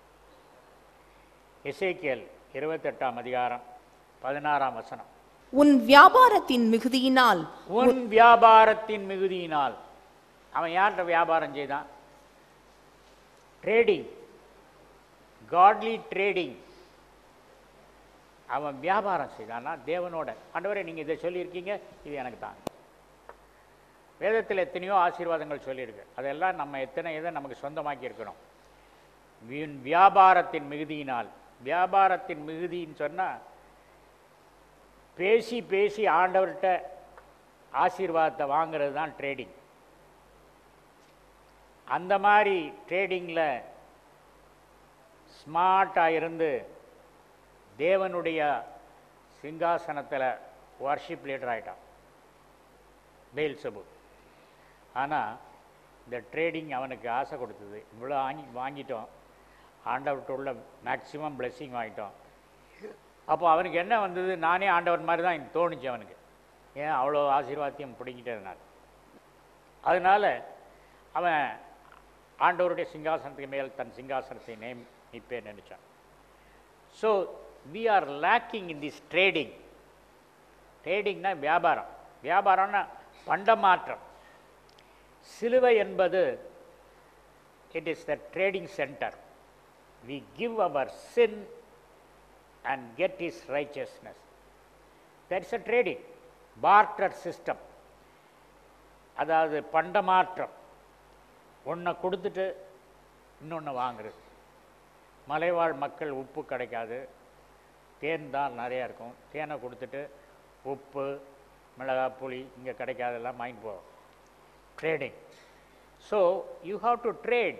எசேக்கியேல் இருபத்தெட்டாம் அதிகாரம் பதினாறாம் வசனம். உன் வியாபாரத்தின் மிகுதியினால், உன் வியாபாரத்தின் மிகுதியினால். அவன் யார்கிட்ட வியாபாரம் செய்தான்? Trading, godly trading. அவன் வியாபாரம் செய்தான்னா தேவனோட. ஆண்டவரே நீங்கள் இதை சொல்லியிருக்கீங்க, இது எனக்கு தாங்க. வேதத்தில் எத்தனையோ ஆசீர்வாதங்கள் சொல்லியிருக்கு, அதெல்லாம் நம்ம எத்தனை இதை நமக்கு சொந்தமாக்கி இருக்கணும். வியாபாரத்தின் மிகுதியினால். வியாபாரத்தின் மிகுதின்னு சொன்னால் பேசி பேசி ஆண்டவர்கிட்ட ஆசீர்வாதத்தை வாங்கிறது தான் ட்ரேடிங். அந்த மாதிரி ட்ரேடிங்கில் ஸ்மார்ட்டாக இருந்து தேவனுடைய சிங்காசனத்தில் வர்ஷிப் லீடர் ஆகிட்டான் பெயில்செபூ. ஆனால் இந்த ட்ரேடிங் அவனுக்கு ஆசை கொடுத்தது. இவ்வளோ வாங்கி வாங்கிட்டோம், ஆண்டவர்கிட்ட உள்ள மேக்சிமம் பிளெஸ்ஸிங் வாங்கிட்டோம். அப்போ அவனுக்கு என்ன வந்தது? நானே ஆண்டவர் மாதிரி தான் எனக்கு தோணுச்சு அவனுக்கு. ஏன் அவ்வளோ ஆசீர்வாதத்தையும் பிடிக்கிட்டதுனால. அதனால் அவன் ஆண்டவருடைய சிங்காசனத்துக்கு மேல் தன் சிங்காசனத்தை நியமிப்பேன் நினச்சான். So we are lacking in this trading. ட்ரேடிங்னா வியாபாரம். வியாபாரம்னா பண்டமாற்றம். சிலுவை என்பது it is the trading center. We give our sin and get his righteousness. That is a trading, barter system. அதாவது பண்டமாற்றம். ஒன்றை கொடுத்துட்டு இன்னொன்று வாங்குறது. மலைவாழ் மக்கள் உப்பு கிடைக்காது, தேன் தான் நிறையா இருக்கும். தேனை கொடுத்துட்டு உப்பு, மிளகாய், புளி இங்கே கிடைக்காதெல்லாம் வாங்கிட்டு போவோம். Trading. So you have to trade.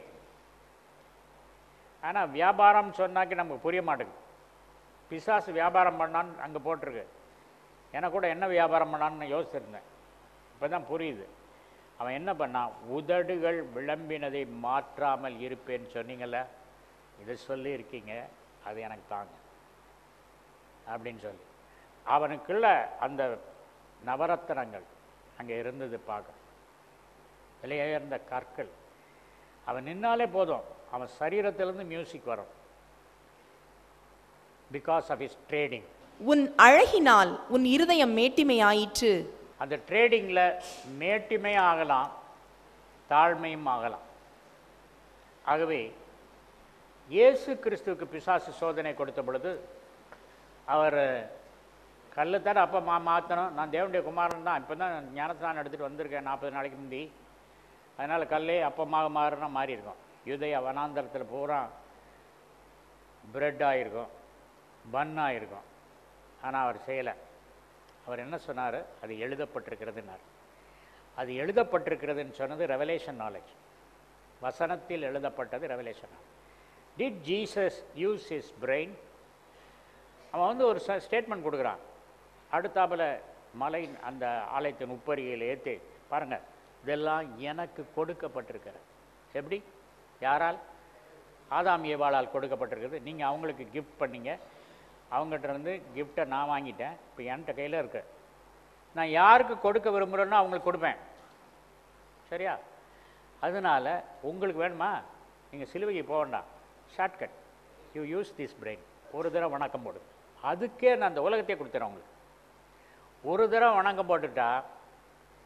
ஆனால் வியாபாரம் சொன்னாக்கி நமக்கு புரிய மாட்டேங்குது. பிசாசு வியாபாரம் பண்ணான்னு அங்கே போட்டிருக்கு. எனக்கு கூட என்ன வியாபாரம் பண்ணான்னு யோசிச்சிருந்தேன். இப்போ தான் புரியுது. அவன் என்ன பண்ணான்? உதடுகள் விளம்பினதை மாற்றாமல் இருப்பேன்னு சொன்னீங்கள்ல, இதை சொல்லி இருக்கீங்க, அது எனக்கு தாங்க அப்படின்னு சொல்லி அவனுக்குள்ள அந்த நவரத்தனங்கள் அங்கே இருந்தது. பார்க்க விலையுயர்ந்த கற்கள். அவன் நின்னாலே போதும், அவன் சரீரத்திலிருந்து மியூசிக் வரும். Because of his trading. உன் அழகினால் உன் இருதயம் மேட்டிமையாயிற்று. அந்த ட்ரேடிங்கில் மேட்டிமை ஆகலாம், தாழ்மையும் ஆகலாம். ஆகவே இயேசு கிறிஸ்துவுக்கு பிசாசு சோதனை கொடுத்த பொழுது அவர் கல்லுத்தார அப்போ மா மாற்றணும் நான் தேவனுடைய குமாரன் தான், இப்போ தான் ஞானஸ்நானம் எடுத்துகிட்டு வந்திருக்கேன் நாற்பது நாளைக்கு முந்தி, அதனால் கல்லே அப்பமாக மாறுனா மாறி இருக்கும். யூதேயா வனாந்தரத்தில் பூரா பிரெட்டாக இருக்கும், பன்னாக இருக்கும். ஆனால் அவர் செய்யலை. அவர் என்ன சொன்னார்? அது எழுதப்பட்டிருக்கிறதுனார். அது எழுதப்பட்டிருக்கிறதுன்னு சொன்னது ரெவலேஷன் நாலேஜ். வசனத்தில் எழுதப்பட்டது revelation knowledge. Did Jesus use his brain? அவன் வந்து ஒரு ஸ்டேட்மெண்ட் கொடுக்குறான். அடுத்தாப்பில் மலை அந்த ஆலயத்தின் உப்பரிகையில் ஏற்றி பாருங்கள், இதெல்லாம் எனக்கு கொடுக்கப்பட்டிருக்கிற. எப்படி? யாரால்? ஆதாம் ஏவாளால் கொடுக்கப்பட்டிருக்குது. நீங்கள் அவங்களுக்கு கிஃப்ட் பண்ணிங்க, அவங்ககிட்ட இருந்து கிஃப்டை நான் வாங்கிட்டேன், இப்போ என்கிட்ட கையில் இருக்கு. நான் யாருக்கு கொடுக்க விரும்புகிறேன்னோ அவங்களுக்கு கொடுப்பேன். சரியா? அதனால் உங்களுக்கு வேணுமா, நீங்கள் சிலுவைக்கு போக வேண்டாம், shortcut, you use this brain. ஒரு தடவை வணக்கம் போடு, அதுக்கே நான் அந்த உலகத்தையே கொடுத்துறேன் உங்களுக்கு. ஒரு தடவை வணக்கம் போட்டுட்டா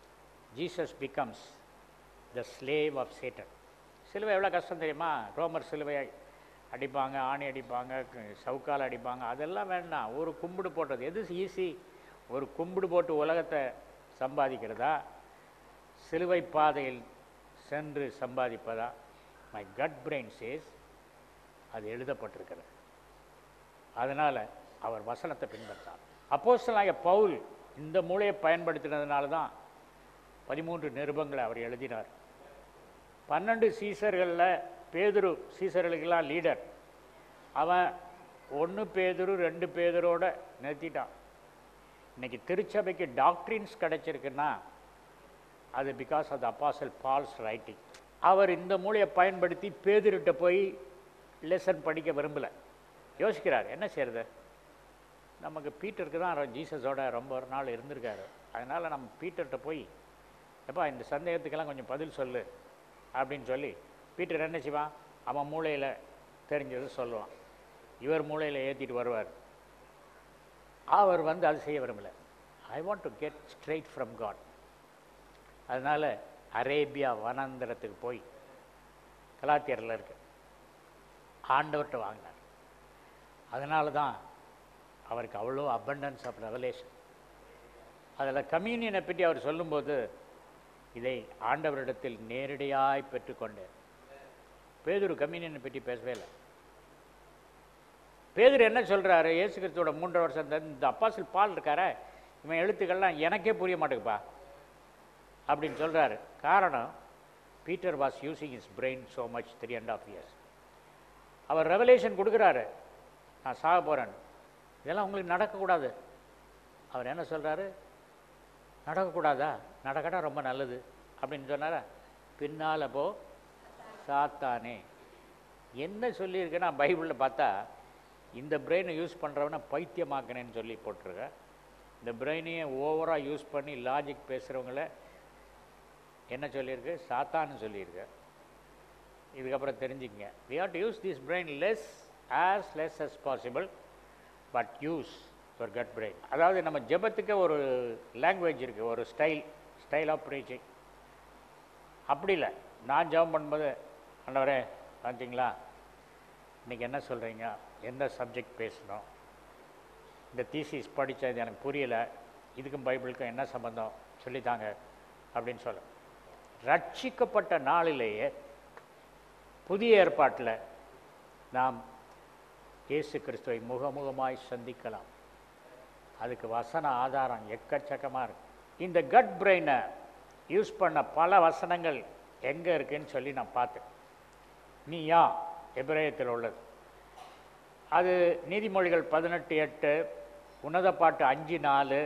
Jesus becomes the slave of Satan. சிலுவை எவ்வளோ கஷ்டம் தெரியுமா? ரோமர் சிலுவையை அடிப்பாங்க, ஆணி அடிப்பாங்க, சவுக்கால் அடிப்பாங்க, அதெல்லாம் வேண்டாம். ஒரு கும்பிடு போட்டது எது ஈஸி? ஒரு கும்பிடு போட்டு உலகத்தை சம்பாதிக்கிறதா, சிலுவை பாதையில் சென்று சம்பாதிப்பதா? மை கட் பிரெயின் சேஸ் அது எழுதப்பட்டிருக்கிறது. அதனால் அவர் வசனத்தை பின்பற்றார். அப்போஸ்தலனாகிய பவுல் இந்த மூளையை பயன்படுத்தினதுனால தான் பதிமூன்று நிருபங்களை அவர் எழுதினார். பன்னெண்டு சீசர்களில் பேதுரு சீசர்களுக்கெல்லாம் லீடர். அவன் ஒன்று பேதுரு ரெண்டு பேதுரோட நிறுத்திட்டான். இன்றைக்கி திருச்சபைக்கு டாக்ட்ரின்ஸ் கிடைச்சிருக்குன்னா அது because of the apostle Paul's writing. அவர் இந்த மூளையை பயன்படுத்தி பேதுருட்ட போய் லெசன் படிக்க விரும்பலை. யோசிக்கிறார், என்ன செய்கிறது? நமக்கு பீட்டருக்கு தான் ஜீசஸோட ரொம்ப ஒரு நாள் இருந்திருக்காரு. அதனால் நம்ம பீட்டர்கிட்ட போய் எப்பா இந்த சந்தேகத்துக்கெல்லாம் கொஞ்சம் பதில் சொல்லு அப்படின்னு சொல்லி பீட்டர் என்ன செய்வான்? அவன் மூளையில் தெரிஞ்சது சொல்லுவான், இவர் மூளையில் ஏற்றிட்டு வருவார். அவர் வந்து அது செய்ய விரும்பலை. I want to get straight from God. அதனால் அரேபியா வனாந்தரத்துக்கு போய் கலாத்தியரில் இருக்கு ஆண்டவர்கிட்ட வாங்கினார். அதனால தான் அவருக்கு அவ்வளோ அபண்டன்ஸ் ஆஃப் ரெவலேஷன். அதில் கம்யூனியனை பற்றி அவர் சொல்லும்போது இதை ஆண்டவரிடத்தில் நேரடியாய் பெற்றுக்கொண்டேன். பேதுரு கம்யூனியனை பற்றி பேசவே இல்லை. பேதுரு என்ன சொல்கிறாரு? இயேசு கிறிஸ்துவோட மூன்றரை வருஷம் இந்த அப்பாசில் பால் இருக்கார, இவன் எழுத்துக்கள்லாம் எனக்கே புரிய மாட்டேங்குப்பா அப்படின்னு சொல்கிறாரு. காரணம், Peter was using his brain so much three and half years. அவர் ரெவலேஷன் கொடுக்குறாரு, நான் சாக போகிறேன், இதெல்லாம் உங்களுக்கு நடக்கக்கூடாது. அவர் என்ன சொல்கிறாரு? நடக்கக்கூடாதா? நடக்கட்டா ரொம்ப நல்லது அப்படின்னு சொன்னாரா? பின்னால் போ சாத்தானே. என்ன சொல்லியிருக்கேன்னா பைபிளில் பார்த்தா இந்த பிரெயினை யூஸ் பண்ணுறவனை பைத்தியமாக்கினேன்னு சொல்லி போட்டிருக்கேன். இந்த பிரெயினையே ஓவராக யூஸ் பண்ணி லாஜிக் பேசுகிறவங்கள என்ன சொல்லியிருக்கு? சாத்தான்னு சொல்லியிருக்கு. இதுக்கப்புறம் தெரிஞ்சுக்கங்க, we have to use this brain less as less as possible but use your gut brain. அதாவது நம்ம ஜெபத்துக்கு ஒரு லாங்குவேஜ் இருக்குது, ஒரு ஸ்டைல் ஸ்டைல் ஆஃப் ப்ரீச்சிங். அப்படி இல்லை, நான் ஜெபம் பண்ணும்போது ஆண்டவரே பார்த்தீங்களா இன்றைக்கி என்ன சொல்கிறீங்க, எந்த சப்ஜெக்ட் பேசணும், இந்த தீசிஸ் படித்தது எனக்கு புரியலை, இதுக்கும் பைபிளுக்கும் என்ன சம்பந்தம் சொல்லித்தாங்க அப்படின்னு சொல்ல. ரட்சிக்கப்பட்ட நாளிலேயே புதிய ஏற்பாட்டில் நாம் இயேசு கிறிஸ்துவை முகமுகமாய் சந்திக்கலாம். அதுக்கு வசன ஆதாரம் எக்கச்சக்கமாக இருக்கு. இந்த கட் பிரெயினை யூஸ் பண்ண பல வசனங்கள் எங்கே இருக்குன்னு சொல்லி நான் பார்த்தேன். நீ யா எபிரேயத்தில் உள்ளது, அது நீதிமொழிகள் பதினெட்டு எட்டு, உன்னத பாட்டு அஞ்சு நாலு,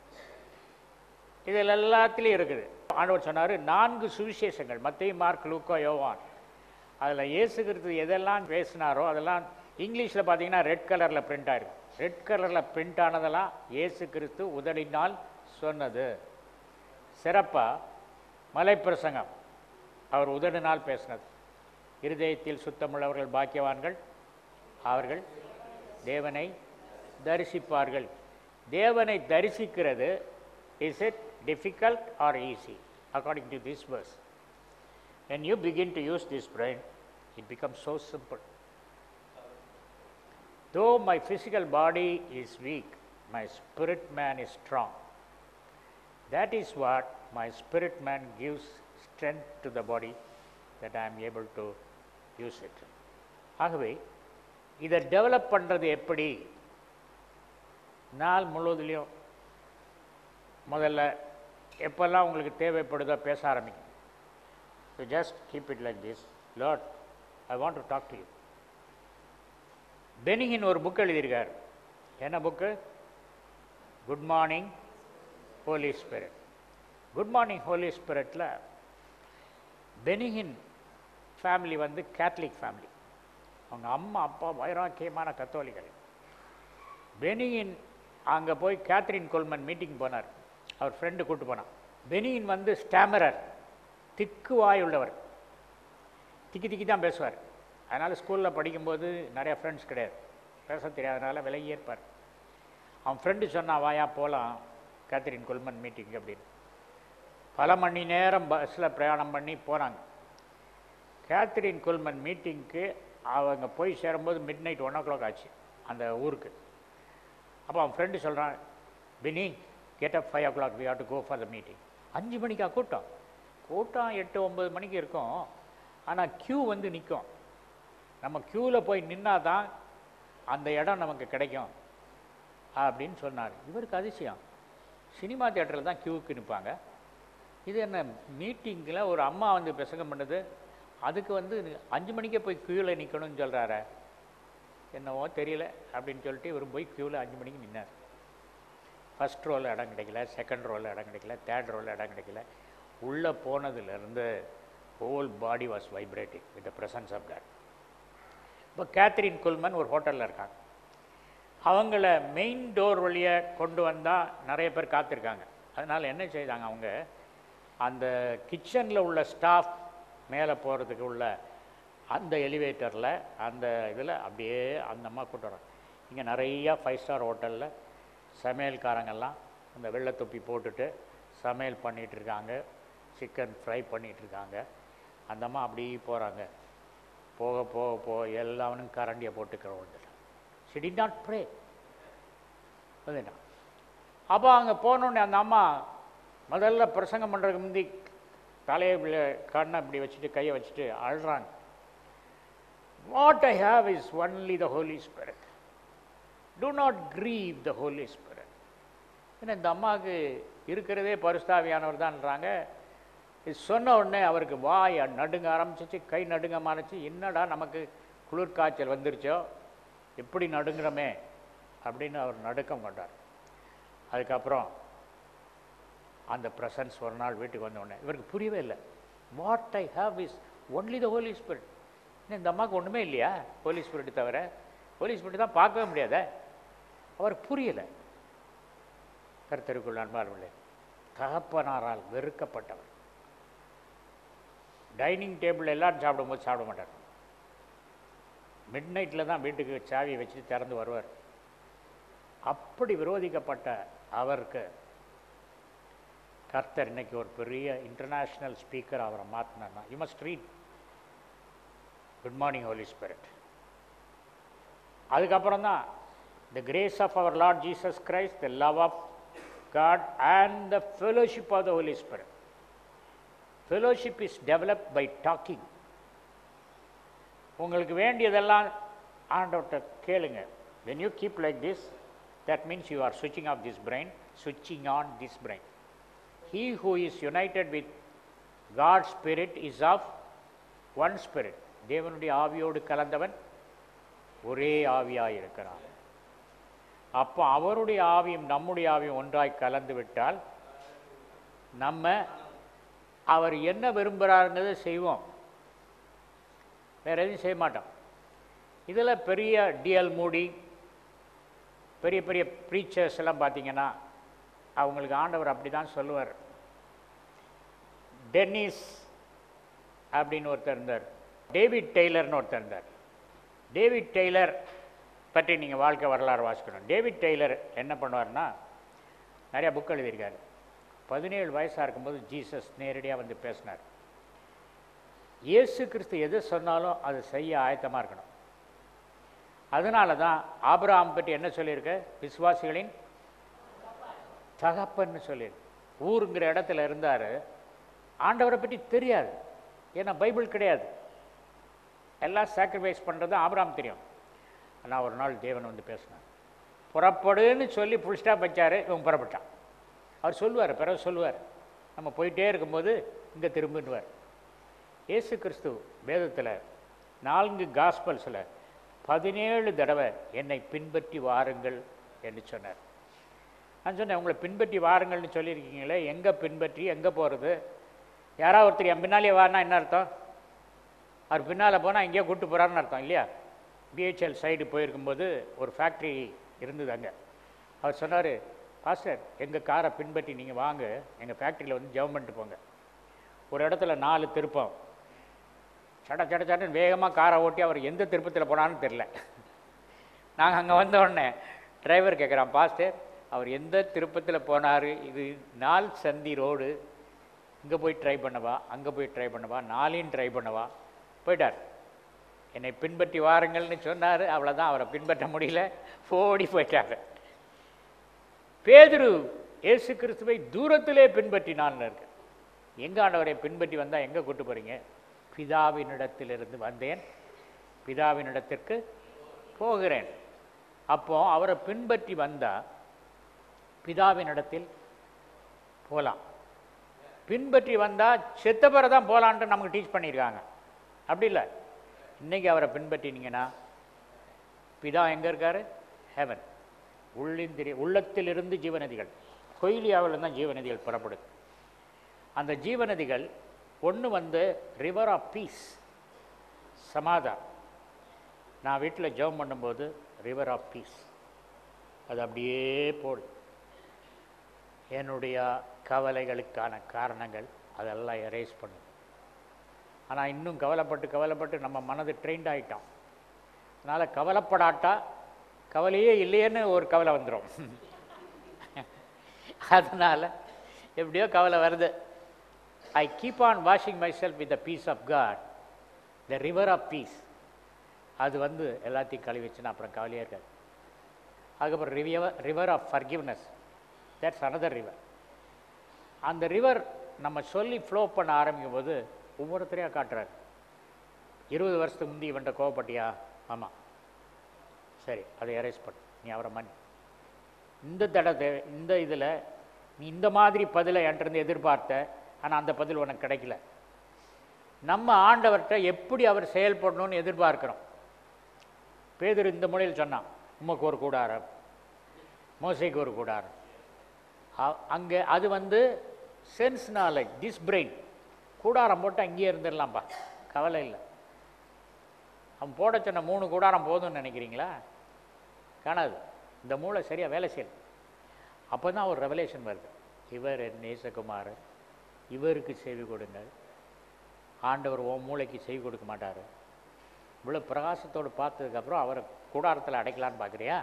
இதில் எல்லாத்துலேயும் இருக்குது. ஆண்டவர் சொன்னார், நான்கு சுவிசேஷங்கள் மத்தேயு மார்க் லூக்கா யோவான், அதில் இயேசு கிறிஸ்து எதெல்லாம் பேசினாரோ அதெல்லாம் இங்கிலீஷில் பார்த்தீங்கன்னா ரெட் கலரில் பிரிண்ட் ஆகிருக்கும். ரெட் கலரில் பிரிண்ட் ஆனதெல்லாம் இயேசு கிறிஸ்து உதடினால் சொன்னது. சிறப்பாக மலைப்பிரசங்கம் அவர் உதடினால் பேசினது. இருதயத்தில் சுத்தமுள்ளவர்கள் பாக்கியவான்கள், அவர்கள் தேவனை தரிசிப்பார்கள். தேவனை தரிசிக்கிறது, is it difficult or easy? According to this verse, when you begin to use this brain, it becomes so simple. Though my physical body is weak, my spirit man is strong. That is what my spirit man gives strength to the body, that I am able to use it. ஆகவே இதை develop பண்ணுறது எப்படி? நாள் முழுவதுலையும் முதல்ல எப்பெல்லாம் உங்களுக்கு தேவைப்படுதோ பேச ஆரம்பிக்கும். So just keep it like this. Lord, I want to talk to you. பெனிஹின் ஒரு புக் எழுதியிருக்கார். என்ன book? Good morning holy spirit. Good morning holy ஸ்பிரிட்டில் பெனிஹின் ஃபேமிலி வந்து கேத்தலிக் ஃபேமிலி. அவங்க அம்மா அப்பா வைராக்கியமான கத்தோலிகள். பெனிஹின் அங்கே போய் கேத்ரின் கோல்மன் மீட்டிங் போனார். அவர் ஃப்ரெண்டு கூப்பிட்டு போனான். பெனிஹின் வந்து ஸ்டாமரர், திக்கு வாய் உள்ளவர், திக்கி திக்கி தான் பேசுவார். அதனால் ஸ்கூலில் படிக்கும்போது நிறையா ஃப்ரெண்ட்ஸ் கிடையாது, பேச தெரியாதனால விலகி இருப்பார். அவன் ஃப்ரெண்டு சொன்னான், வாயா போகலாம் கேத்ரின் கோல்மன் மீட்டிங் அப்படின்னு. பல மணி நேரம் பஸ்ஸில் பிரயாணம் பண்ணி போனாங்க. கேத்ரின் குல்மன் மீட்டிங்க்கு அவங்க போய் சேரும்போது midnight one o'clock ஆச்சு அந்த ஊருக்கு. அப்போ அவன் ஃப்ரெண்டு சொல்கிறான், Benny get up five o'clock we have to go for the meeting. அஞ்சு மணிக்கா கூட்டம்? கூட்டம் எட்டு ஒம்பது மணிக்கு இருக்கும், ஆனால் க்யூ வந்து நிற்கும். நம்ம க்யூவில் போய் நின்னா தான் அந்த இடம் நமக்கு கிடைக்கும் அப்படின்னு சொன்னார். இவருக்கு அதிசயம், சினிமா தியேட்டரில் தான் க்யூவுக்கு நிற்பாங்க, இது என்ன மீட்டிங்கில் ஒரு அம்மா வந்து பிரசங்கம் பண்ணுது, அதுக்கு வந்து அஞ்சு மணிக்கே போய் க்யூவில் நிற்கணும்னு சொல்கிறாரு, என்னவோ தெரியல அப்படின்னு சொல்லிட்டு இவர் போய் க்யூவில் அஞ்சு மணிக்கு நின்னார். ஃபஸ்ட் ரோவில் இடம் கிடைக்கல, செகண்ட் ரோவில் இடம் கிடைக்கல, தேர்ட் ரோவில் இடம் கிடைக்கல. உள்ளே போனதுலேருந்து whole body was vibrating with the presence of God. இப்போ கேத்ரின் குல்மன் ஒரு ஹோட்டலில் இருக்காங்க. அவங்கள மெயின் டோர் வழியை கொண்டு வந்தால் நிறைய பேர் காத்திருக்காங்க. அதனால் என்ன செய்தாங்க, அவங்க அந்த கிச்சனில் உள்ள ஸ்டாஃப் மேலே போகிறதுக்கு உள்ள அந்த எலிவேட்டரில் அந்த இதில் அப்படியே அந்த அம்மா கூட்டு வரோம். இங்கே நிறையா ஃபைவ் ஸ்டார் ஹோட்டலில் சமையல்காரங்கெல்லாம் அந்த வெள்ளை தொப்பி போட்டுட்டு சமையல் பண்ணிகிட்ருக்காங்க, சிக்கன் ஃப்ரை பண்ணிகிட்ருக்காங்க. அந்த அம்மா அப்படி போகிறாங்க. போக போக போக எல்லாவனும் கரண்டியை போட்டுக்கிறோம். She did not pray. அதுதான். அப்போ அங்கே போனோடனே அந்த அம்மா முதல்ல பிரசங்கம் பண்ணுறதுக்கு முந்தி தலையை கண்ணை இப்படி வச்சுட்டு கையை வச்சுட்டு அழுறாங்க. What I have is only the holy spirit, do not grieve the holy spirit. ஏன்னா இந்த அம்மாவுக்கு இருக்கிறதே பரிசுத்தாவியானவர் தான்றாங்க. இது சொன்ன உடனே அவருக்கு வாய் நடுங்க ஆரம்பிச்சிச்சு, கை நடுங்க ஆரம்பிச்சு, என்னடா நமக்கு குளிர் காய்ச்சல் வந்துருச்சோ, எப்படி நடுங்கிறோமே அப்படின்னு அவர் நடுக்கம் கொண்டார். அதுக்கப்புறம் அந்த ப்ரெசன்ஸ் ஒரு நாள் வீட்டுக்கு வந்தோடனே இவருக்கு புரியவே இல்லை. What I have is only the holy spirit. இந்த அம்மாவுக்கு ஒன்றுமே இல்லையா ஹோலி ஸ்பிரிட் தவிர? ஹோலி ஸ்பிரிட் தான் பார்க்கவே முடியாத. அவருக்கு புரியலை. கர்த்தருக்குள் அன்பார்களே, தகப்பனாரால் வெறுக்கப்பட்டவர். டைனிங் டேபிள் எல்லாரும் சாப்பிடும்போது சாப்பிட மாட்டார். மிட் நைட்டில் தான் வீட்டுக்கு சாவியை வச்சுட்டு திறந்து வருவார். அப்படி விரோதிக்கப்பட்ட அவருக்கு கர்த்தர் இன்னைக்கு ஒரு பெரிய இன்டர்நேஷ்னல் ஸ்பீக்கர் அவரை மாற்றினார்னா, you must read good morning holy spirit. அதுக்கப்புறம் தான் the grace of our Lord Jesus Christ, the love of God and the fellowship of the holy spirit. Fellowship is developed by talking. உங்களுக்கு வேண்டியதெல்லாம் ஆண்டவர்கிட்ட கேளுங்க. when you keep like this, that means you are switching off this brain, switching on this brain. He who is united with God's spirit is of one spirit. தேவனுடைய ஆவியோடு கலந்தவன் ஒரே ஆவியாய் இருக்கிறான். அப்போ அவருடைய ஆவியும் நம்முடைய ஆவியும் ஒன்றாய் கலந்து விட்டால் நம்ம அவர் என்ன விரும்புகிறாருங்கிறத செய்வோம், வேறு எதுவும் செய்ய மாட்டோம். இதில் பெரிய டிஎல் மூடி, பெரிய பெரிய ப்ரீச்சர்ஸ் எல்லாம் பார்த்தீங்கன்னா அவங்களுக்கு ஆண்டவர் அப்படி தான் சொல்லுவார். டென்னிஸ் அப்படின்னு ஒருத்தர் இருந்தார், டேவிட் டெய்லர்னு ஒருத்தர் இருந்தார். டேவிட் டெய்லர் பற்றி நீங்கள் வாழ்க்கை வரலாறு வாசிக்கணும். டேவிட் டெய்லர் என்ன பண்ணுவார்னா, நிறையா புக் எழுதியிருக்காரு. பதினேழு வயசாக இருக்கும்போது ஜீசஸ் நேரடியாக வந்து பேசினார். இயேசு கிறிஸ்து எது சொன்னாலும் அது செய்ய ஆயத்தமாக இருக்கணும். அதனால தான் ஆபிரகாம் பற்றி என்ன சொல்லியிருக்கு, விசுவாசிகளின் தகப்பன்னு சொல்லியிருக்கு. ஊருங்கிற இடத்துல இருந்தார், ஆண்டவரை பற்றி தெரியாது, ஏன்னா பைபிள் கிடையாது, எல்லாம் சாக்ரிஃபைஸ் பண்ணுறது ஆபிரகாம் தெரியும். ஆனால் ஒரு நாள் தேவன் வந்து பேசினார், புறப்படுன்னு சொல்லி புல் ஸ்டாப் வச்சார், இவங்க புறப்பட்டான். அவர் சொல்லுவார், பிறகு சொல்லுவார், நம்ம போயிட்டே இருக்கும்போது இங்கே திரும்பிடுவார். இயேசு கிறிஸ்து வேதத்தில் நான்கு காஸ்பல்ஸில் பதினேழு தடவை என்னை பின்பற்றி வாருங்கள் என்று சொன்னார். நான் சொன்னேன், உங்களை பின்பற்றி வாருங்கள்னு சொல்லியிருக்கீங்களே, எங்கே பின்பற்றி எங்கே போகிறது? யாராவது ஒருத்தர் என் பின்னாலே வாரினா என்ன அர்த்தம்? அவர் பின்னால் போனால் எங்கேயோ கூப்பிட்டு போகிறாருன்னு அர்த்தம் இல்லையா? பிஹெச்எல் சைடு போயிருக்கும்போது ஒரு ஃபேக்ட்ரி இருந்தது அங்கே. அவர் சொன்னார், பாஸ்டர் எங்கள் காரை பின்பற்றி நீங்கள் வாங்க, எங்கள் ஃபேக்ட்ரியில் வந்து ஜெபம் பண்ணிட்டு போங்க. ஒரு இடத்துல நாலு திருப்பம், சட சட சடன்னு வேகமாக காரை ஓட்டி அவர் எந்த திருப்பத்தில் போனான்னு தெரில. நாங்கள் அங்கே வந்த உடனே டிரைவர் கேட்குறான், பாஸ்டர் அவர் எந்த திருப்பத்தில் போனார், இது நாள் சந்தி ரோடு, இங்கே போய் ட்ரை பண்ணவா, அங்கே போய் ட்ரை பண்ணவா, நாளையும் ட்ரை பண்ணவா, போயிட்டார். என்னை பின்பற்றி வாருங்கள்னு சொன்னார், அவ்வளோதான். அவரை பின்பற்ற முடியல, ஓடி போயிட்டாங்க. பேதுரு இயேசு கிறிஸ்துவை தூரத்திலே பின்பற்றினான்னு இருக்கு. எங்கே ஆண்டவரை பின்பற்றி வந்தால் எங்கே கூட்டு போகிறீங்க? பிதாவினிடத்திலிருந்து வந்தேன், பிதாவினிடத்திற்கு போகிறேன். அப்போ அவரை பின்பற்றி வந்தால் பிதாவினிடத்தில் போகலாம். பின்பற்றி வந்தால் செத்த பிற தான் போகலான்ட்டு நமக்கு டீச் பண்ணியிருக்காங்க. அப்படி இல்லை. இன்றைக்கி அவரை பின்பற்றினீங்கன்னா பிதா எங்கே இருக்கார்? ஹெவன். உள்ளிந்திரி உள்ளத்திலிருந்து ஜீவநதிகள், கொயிலியாவில் தான் ஜீவநதிகள் புறப்படுது. அந்த ஜீவநதிகள் ஒன்று வந்து ரிவர் ஆஃப் பீஸ், சமாதானம். நான் வீட்டில் ஜெபம் பண்ணும்போது ரிவர் ஆஃப் பீஸ் அது அப்படியே போடு. என்னுடைய கவலைகளுக்கான காரணங்கள் அதெல்லாம் எரேஸ் பண்ணும். ஆனால் இன்னும் கவலைப்பட்டு கவலைப்பட்டு நம்ம மனது ட்ரெயின்ட் ஆகிட்டோம். அதனால் கவலைப்படாட்டா கவலையே இல்லையேன்னு ஒரு கவலை வந்துடும். அதனால் எப்படியோ கவலை வருது. I keep on washing myself with the peace of God, the river of peace. அது வந்து எல்லாத்தையும் கழுவி வச்சுன்னா அப்புறம் கவலையாக இருக்காது. அதுக்கப்புறம் river river of forgiveness, that's another river. அந்த ரிவர் நம்ம சொல்லி ஃப்ளோ பண்ண ஆரம்பிக்கும் போது ஒவ்வொருத்தரையாக காட்டுறாரு. இருபது வருஷத்துக்கு முந்தி இவன்ட்ட கோவப்பட்டியா? ஆமாம், சரி, அதை எரேஸ் பண்ணு, நீ அவரை மணி. இந்த தடவை இந்த இதில் நீ இந்த மாதிரி பதிலை என்கிட்ட எதிர்பார்த்த, ஆனால் அந்த பதில் உனக்கு கிடைக்கல. நம்ம ஆண்டவர்கிட்ட எப்படி அவர் செயல்படணும்னு எதிர்பார்க்குறோம். பேதுரு இந்த மொழியில் சொன்னான், உமக்கு ஒரு கூடாரம், மோசைக்கு ஒரு கூடாரம். அங்கே அது வந்து சென்ஸ் நாலேஜ், திஸ் பிரெயின். கூடாரம் போட்டு அங்கேயே இருந்துடலாம்ப்பா, கவலை இல்லை. அவன் போட சொன்ன மூணு கூடாரம் போதும்னு நினைக்கிறீங்களா? காணாது. இந்த மூளை சரியாக வேலை செய்யணும். அப்போ தான் ஒரு ரெவலேஷன் வருது. இவர் என் நேசகுமாரர், இவருக்கு செவி கொடுங்கள். ஆண்டவர் ஓ மூளைக்கு செவி கொடுக்க மாட்டார். இவ்வளோ பிரகாசத்தோடு பார்த்ததுக்கப்புறம் அவரை கூடாரத்தில் அடைக்கலான்னு பார்க்குறியா?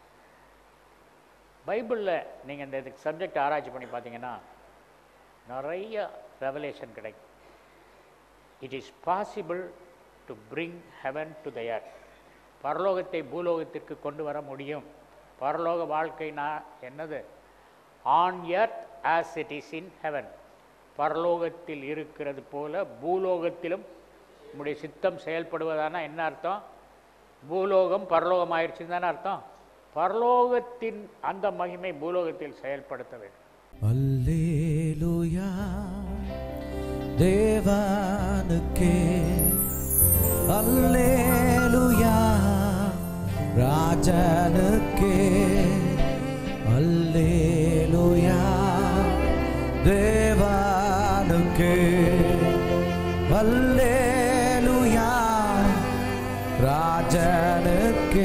பைபிளில் நீங்கள் இந்த இதுக்கு சப்ஜெக்ட் ஆராய்ச்சி பண்ணி பார்த்தீங்கன்னா நிறைய ரெவலேஷன் கிடைக்கும். It is possible to bring heaven to the earth. பரலோகத்தை பூலோகத்திற்கு கொண்டு வர முடியும். பரலோக வாழ்க்கைனா என்னது? On earth as it is in heaven. பரலோகத்தில் இருக்கிறது போல பூலோகத்திலும் நம்முடைய சித்தம் செயல்படுவதானா என்ன அர்த்தம்? பூலோகம் பரலோகம் ஆயிடுச்சுன்னு தானே அர்த்தம். பரலோகத்தின் அந்த மகிமை பூலோகத்தில் செயல்படுத்த வேண்டும். அல்லேலூயா தேவனுக்கே, அல்லேலூயா ராஜனுக்கே, அல்லேலூயா தேவனுக்கே, அல்லேலூயா ராஜனுக்கே.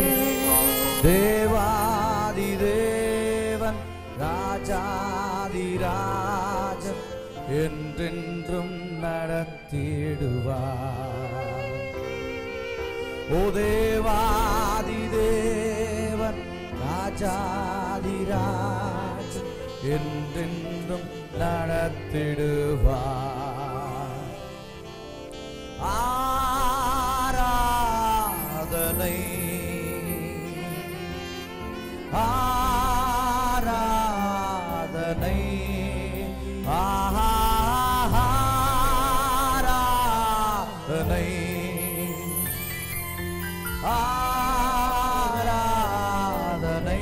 தேவாதி தேவன் ராஜாதி ராஜன் என்றென்றும் நடத்திடுவார். ஓ தேவாதி தேவன் ராஜாதி ராஜன் என்றென்றும் நடத்திடுவார். ஆராதனை ஆராதனை ஆராதனை ஆராதனை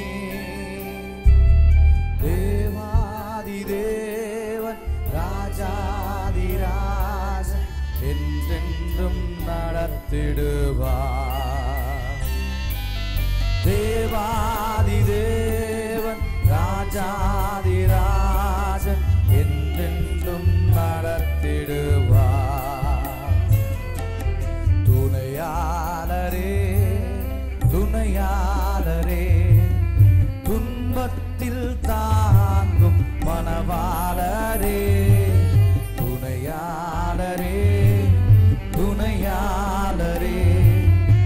தேவாதி தேவன் ராஜாதி ராஜன் என்றென்றும் நடத்திடுவார். தேவாதி தேவன் ராஜாதி ராஜன் என்றென்றும் நடத்திடுவார். துணையாளரே துணையாளரே துன்பத்தில் தாங்கும் மனவாளரே, துணையாளரே துணையாளரே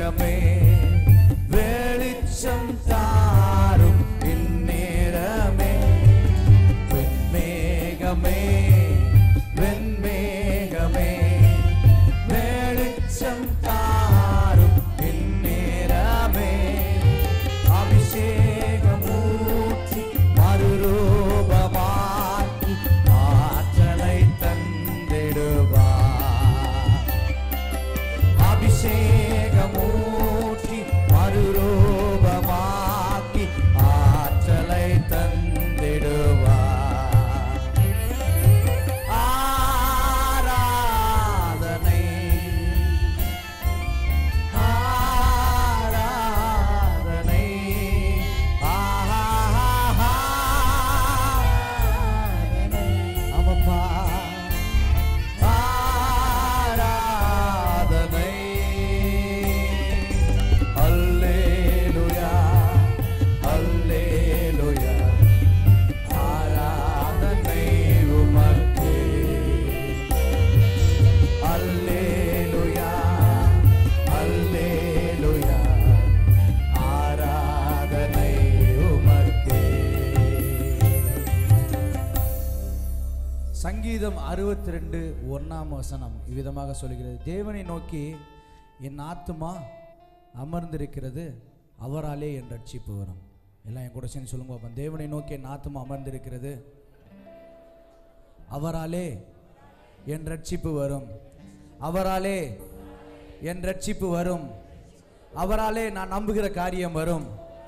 வெண்மேகமே வெளிச்சம் தாரும் இந்நேரமே. வெண்மேகமே வெண்மேகமே வெளிச்சம் தாரும் இந்நேரமே. அபிஷேகமூர்த்தி மறுரூபமாக்கி ஆற்றலை தந்திடுவார். அபிஷேகமூர்த்தி மறுரூபமாக்கி ஆற்றலை தந்திடுவார். ஆராதனை ஆராதனை ஆராதனை ஆமாப்பா. ஆராதனை அல்லேலூயா அல்லேலூயா ஆராதனை உமக்கே. அல்லேலூயா அல்லேலூயா ஆராதனை உமக்கே. சங்கீதம் அறுபத்தி ரெண்டு ஒன்னாம் வசனம் இவ்விதமாக சொல்கிறது, தேவனை நோக்கி என் ஆத்துமா அமர்ந்திருக்கிறது, அவராலே என் ரட்சிப்பு வரும். எல்லாம் என் கூட சேர்ந்து சொல்லுங்க பாப்போம். தேவனை நோக்கி என் ஆத்துமா அமர்ந்திருக்கிறது, அவராலே என் ரட்சிப்பு வரும். அவராலே என் ரட்சிப்பு வரும். அவராலே நான் நம்புகிற காரியம் வரும்.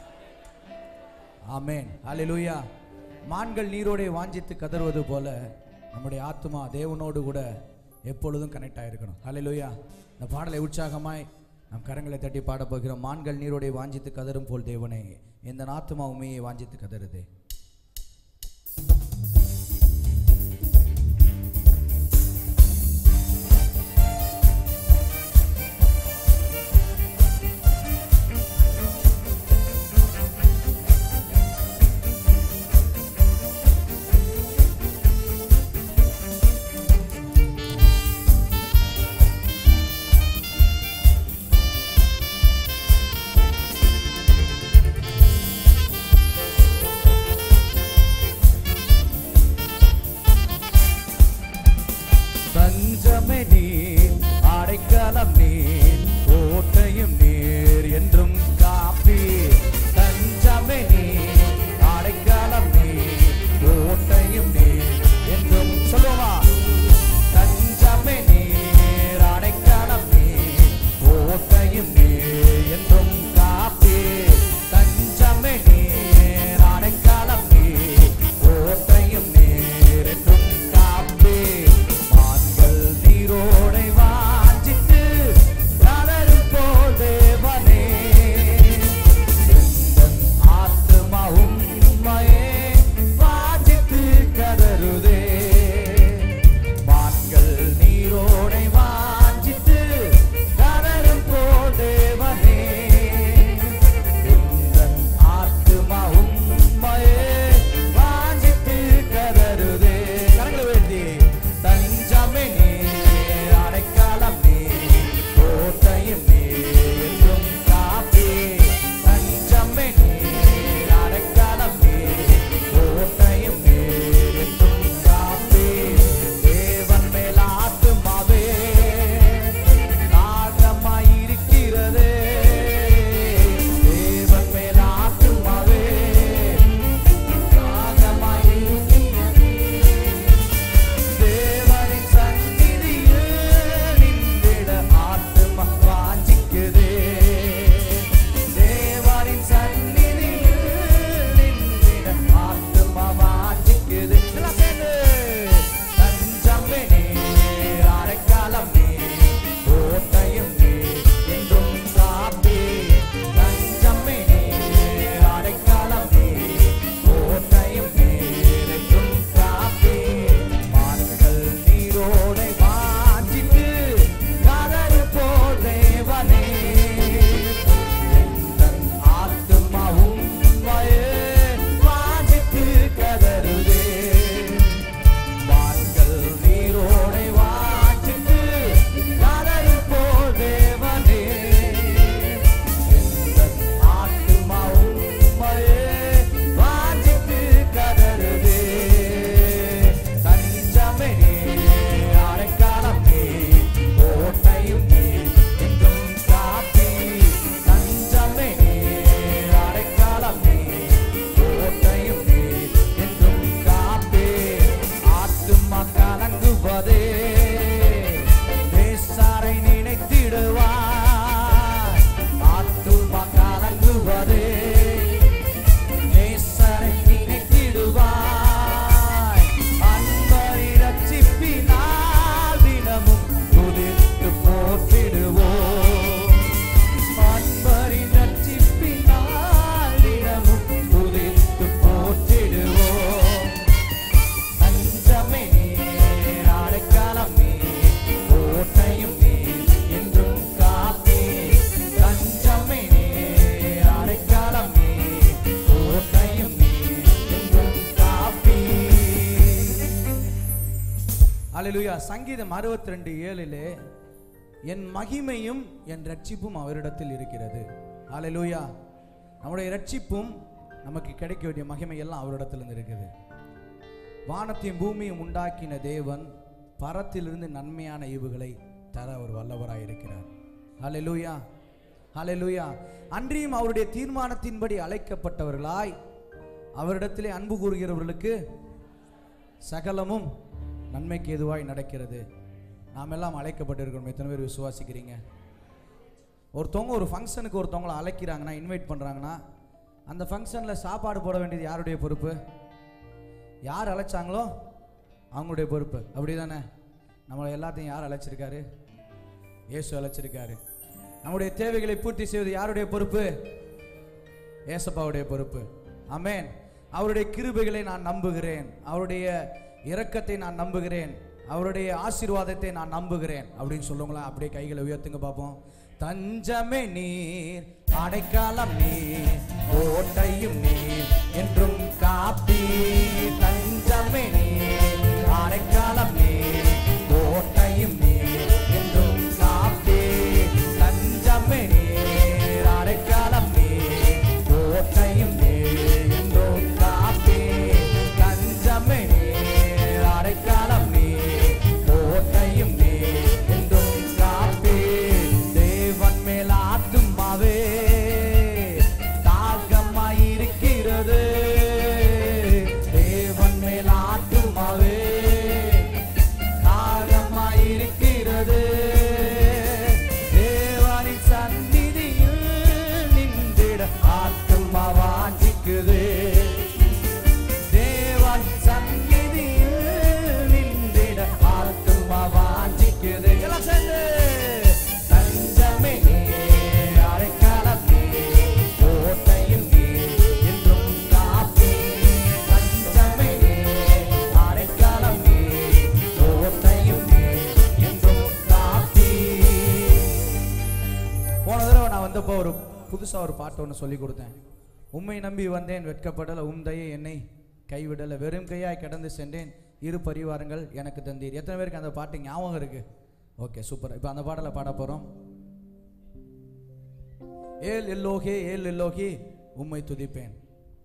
ஆமென் அல்லேலூயா. மான்கள் நீரோடே வாஞ்சித்து கதறுவது போல நம்முடைய ஆத்துமா தேவனோடு கூட எப்பொழுதும் கனெக்ட் ஆகிருக்கணும். அல்லேலூயா. இந்த பாடலை உற்சாகமாய் நம் கரங்களை தட்டி பாட போகிறோம். மான்கள் நீரோடே வாஞ்சித்து கதறும் போல் தேவனே இந்த ஆத்துமா உண்மையை வாஞ்சித்து கதறுதே. தஞ்சமே நீர், அடைக்கலம் நீர், கோட்டையும் நீர் என்றும் காப்பீர். தஞ்சமே நீர், அடைக்கலம் நீர், கோட்டையும் நீர் என்றும் சொல்லுவா. தஞ்சமே நீர், அடைக்கலம் நீர், கோட்டையும் நீர் என்றும் காப்பீர். தஞ்சமே நீர், அடைக்கலம் நீர், கோட்டையும் நீர் என்றும் காப்பீர். நீரோடை வாஞ்சித்து கதறும் போல் தேவனே எந்தன் ஆத்துமா உம்மையே வாஞ்சித்து கதறுதே. மான்கள் நீரோடை வாஞ்சித்து கதறும் போல் தேவனே ஹல்லேலூயா. சங்கீதம் அறுபத்தி ரெண்டு ஏழிலே என் மகிமையும் என் ரட்சிப்பும் அவரிடத்தில் இருக்கிறது. ஹல்லேலூயா. நம்முடைய ரட்சிப்பும் நமக்கு கிடைக்க வேண்டிய மகிமை எல்லாம் அவரிடத்திலிருந்து இருக்குது. வானத்தையும் பூமியும் உண்டாக்கின தேவன் பரத்திலிருந்து நன்மையான ஈவுகளை தர ஒரு வல்லவராய் இருக்கிறார். ஹல்லேலூயா, ஹல்லேலூயா. அன்றியும் அவருடைய தீர்மானத்தின்படி அழைக்கப்பட்டவர்களாய் அவரிடத்திலே அன்பு கூறுகிறவர்களுக்கு சகலமும் நன்மைக்கு எதுவாய் நடக்கிறது. நாம் எல்லாம் அழைக்கப்பட்டிருக்கிறோம். எத்தனை பேர் விசுவாசிக்கிறீங்க? ஒருத்தவங்க ஒரு ஃபங்க்ஷனுக்கு ஒருத்தவங்களை அழைக்கிறாங்கன்னா, இன்வைட் பண்ணுறாங்கன்னா, அந்த ஃபங்க்ஷனில் சாப்பாடு போட வேண்டியது யாருடைய பொறுப்பு? யார் அழைச்சாங்களோ அவங்களுடைய பொறுப்பு. அப்படி தானே? நம்மளை எல்லாத்தையும் யார் அழைச்சிருக்காரு? இயேசு அழைச்சிருக்காரு. நம்முடைய தேவைகளை பூர்த்தி செய்வது யாருடைய பொறுப்பு? ஏசப்பாவுடைய பொறுப்பு. ஆமென். அவருடைய கிருபைகளை நான் நம்புகிறேன், அவருடைய இரக்கத்தை நான் நம்புகிறேன், அவருடைய ஆசீர்வாதத்தை நான் நம்புகிறேன் அப்படின்னு சொல்லுங்களா? அப்படியே கைகளை உயர்த்துங்க பார்ப்போம். தஞ்சமே நீர், அடைக்காலம் நீர், கோட்டையும் நீர், என்றும் காப்பி. தஞ்சமே நீர், அடைக்காலம் நீர், கோட்டையும் நீர், என்றும் காப்பி. தஞ்சமே நீர், அடைக்காலம் நீர், கோட்டையும் நீர், என்றும் காப்பி. தஞ்சமே நீர், அடைக்காலம் நீர், கோட்டையும் நீர், என்றும் காப்பி. தேவன் மேல் ஆத்துமாவே தாகமாயிருக்கிறது, தேவன் மேல் ஆத்துமாவே தாகமாயிருக்கிறது. தேவனின் சந்நிதியில் நின்றிட ஆத்துமா வாஞ்சிக்குது. தேவன் சந்நிதியில் நின்றிட ஆத்துமா வாஞ்சிக்குது. எல்லாம் சேர்ந்து தஞ்சமே நீர், அடைக்கலம் நீர், கோட்டையும் நீர், என்றும் காப்பி. தஞ்சமே நீர், அடைக்கலம் நீர், கோட்டையும் நீர், என்றும் காப்பி. போன தடவை நான் வந்தப்போ ஒரு புதுசா ஒரு பாட்டு ஒன்று சொல்லி கொடுத்தேன். உம்மை நம்பி வந்தேன் வெட்கப்படல, உம் தயை என்னை கைவிடல, வெறும் கையாய் கடந்து சென்றேன், இரு பரிவாரங்கள் எனக்கு தந்தீர். எத்தனை பேருக்கு அந்த பாட்டு ஞாபகம் இருக்கு? Okay, super. இப்போ அந்த பாடலை பாட போறோம். ஏல் எல்லோகே, ஏல் எல்லோகி, உம்மை துதிப்பேன்.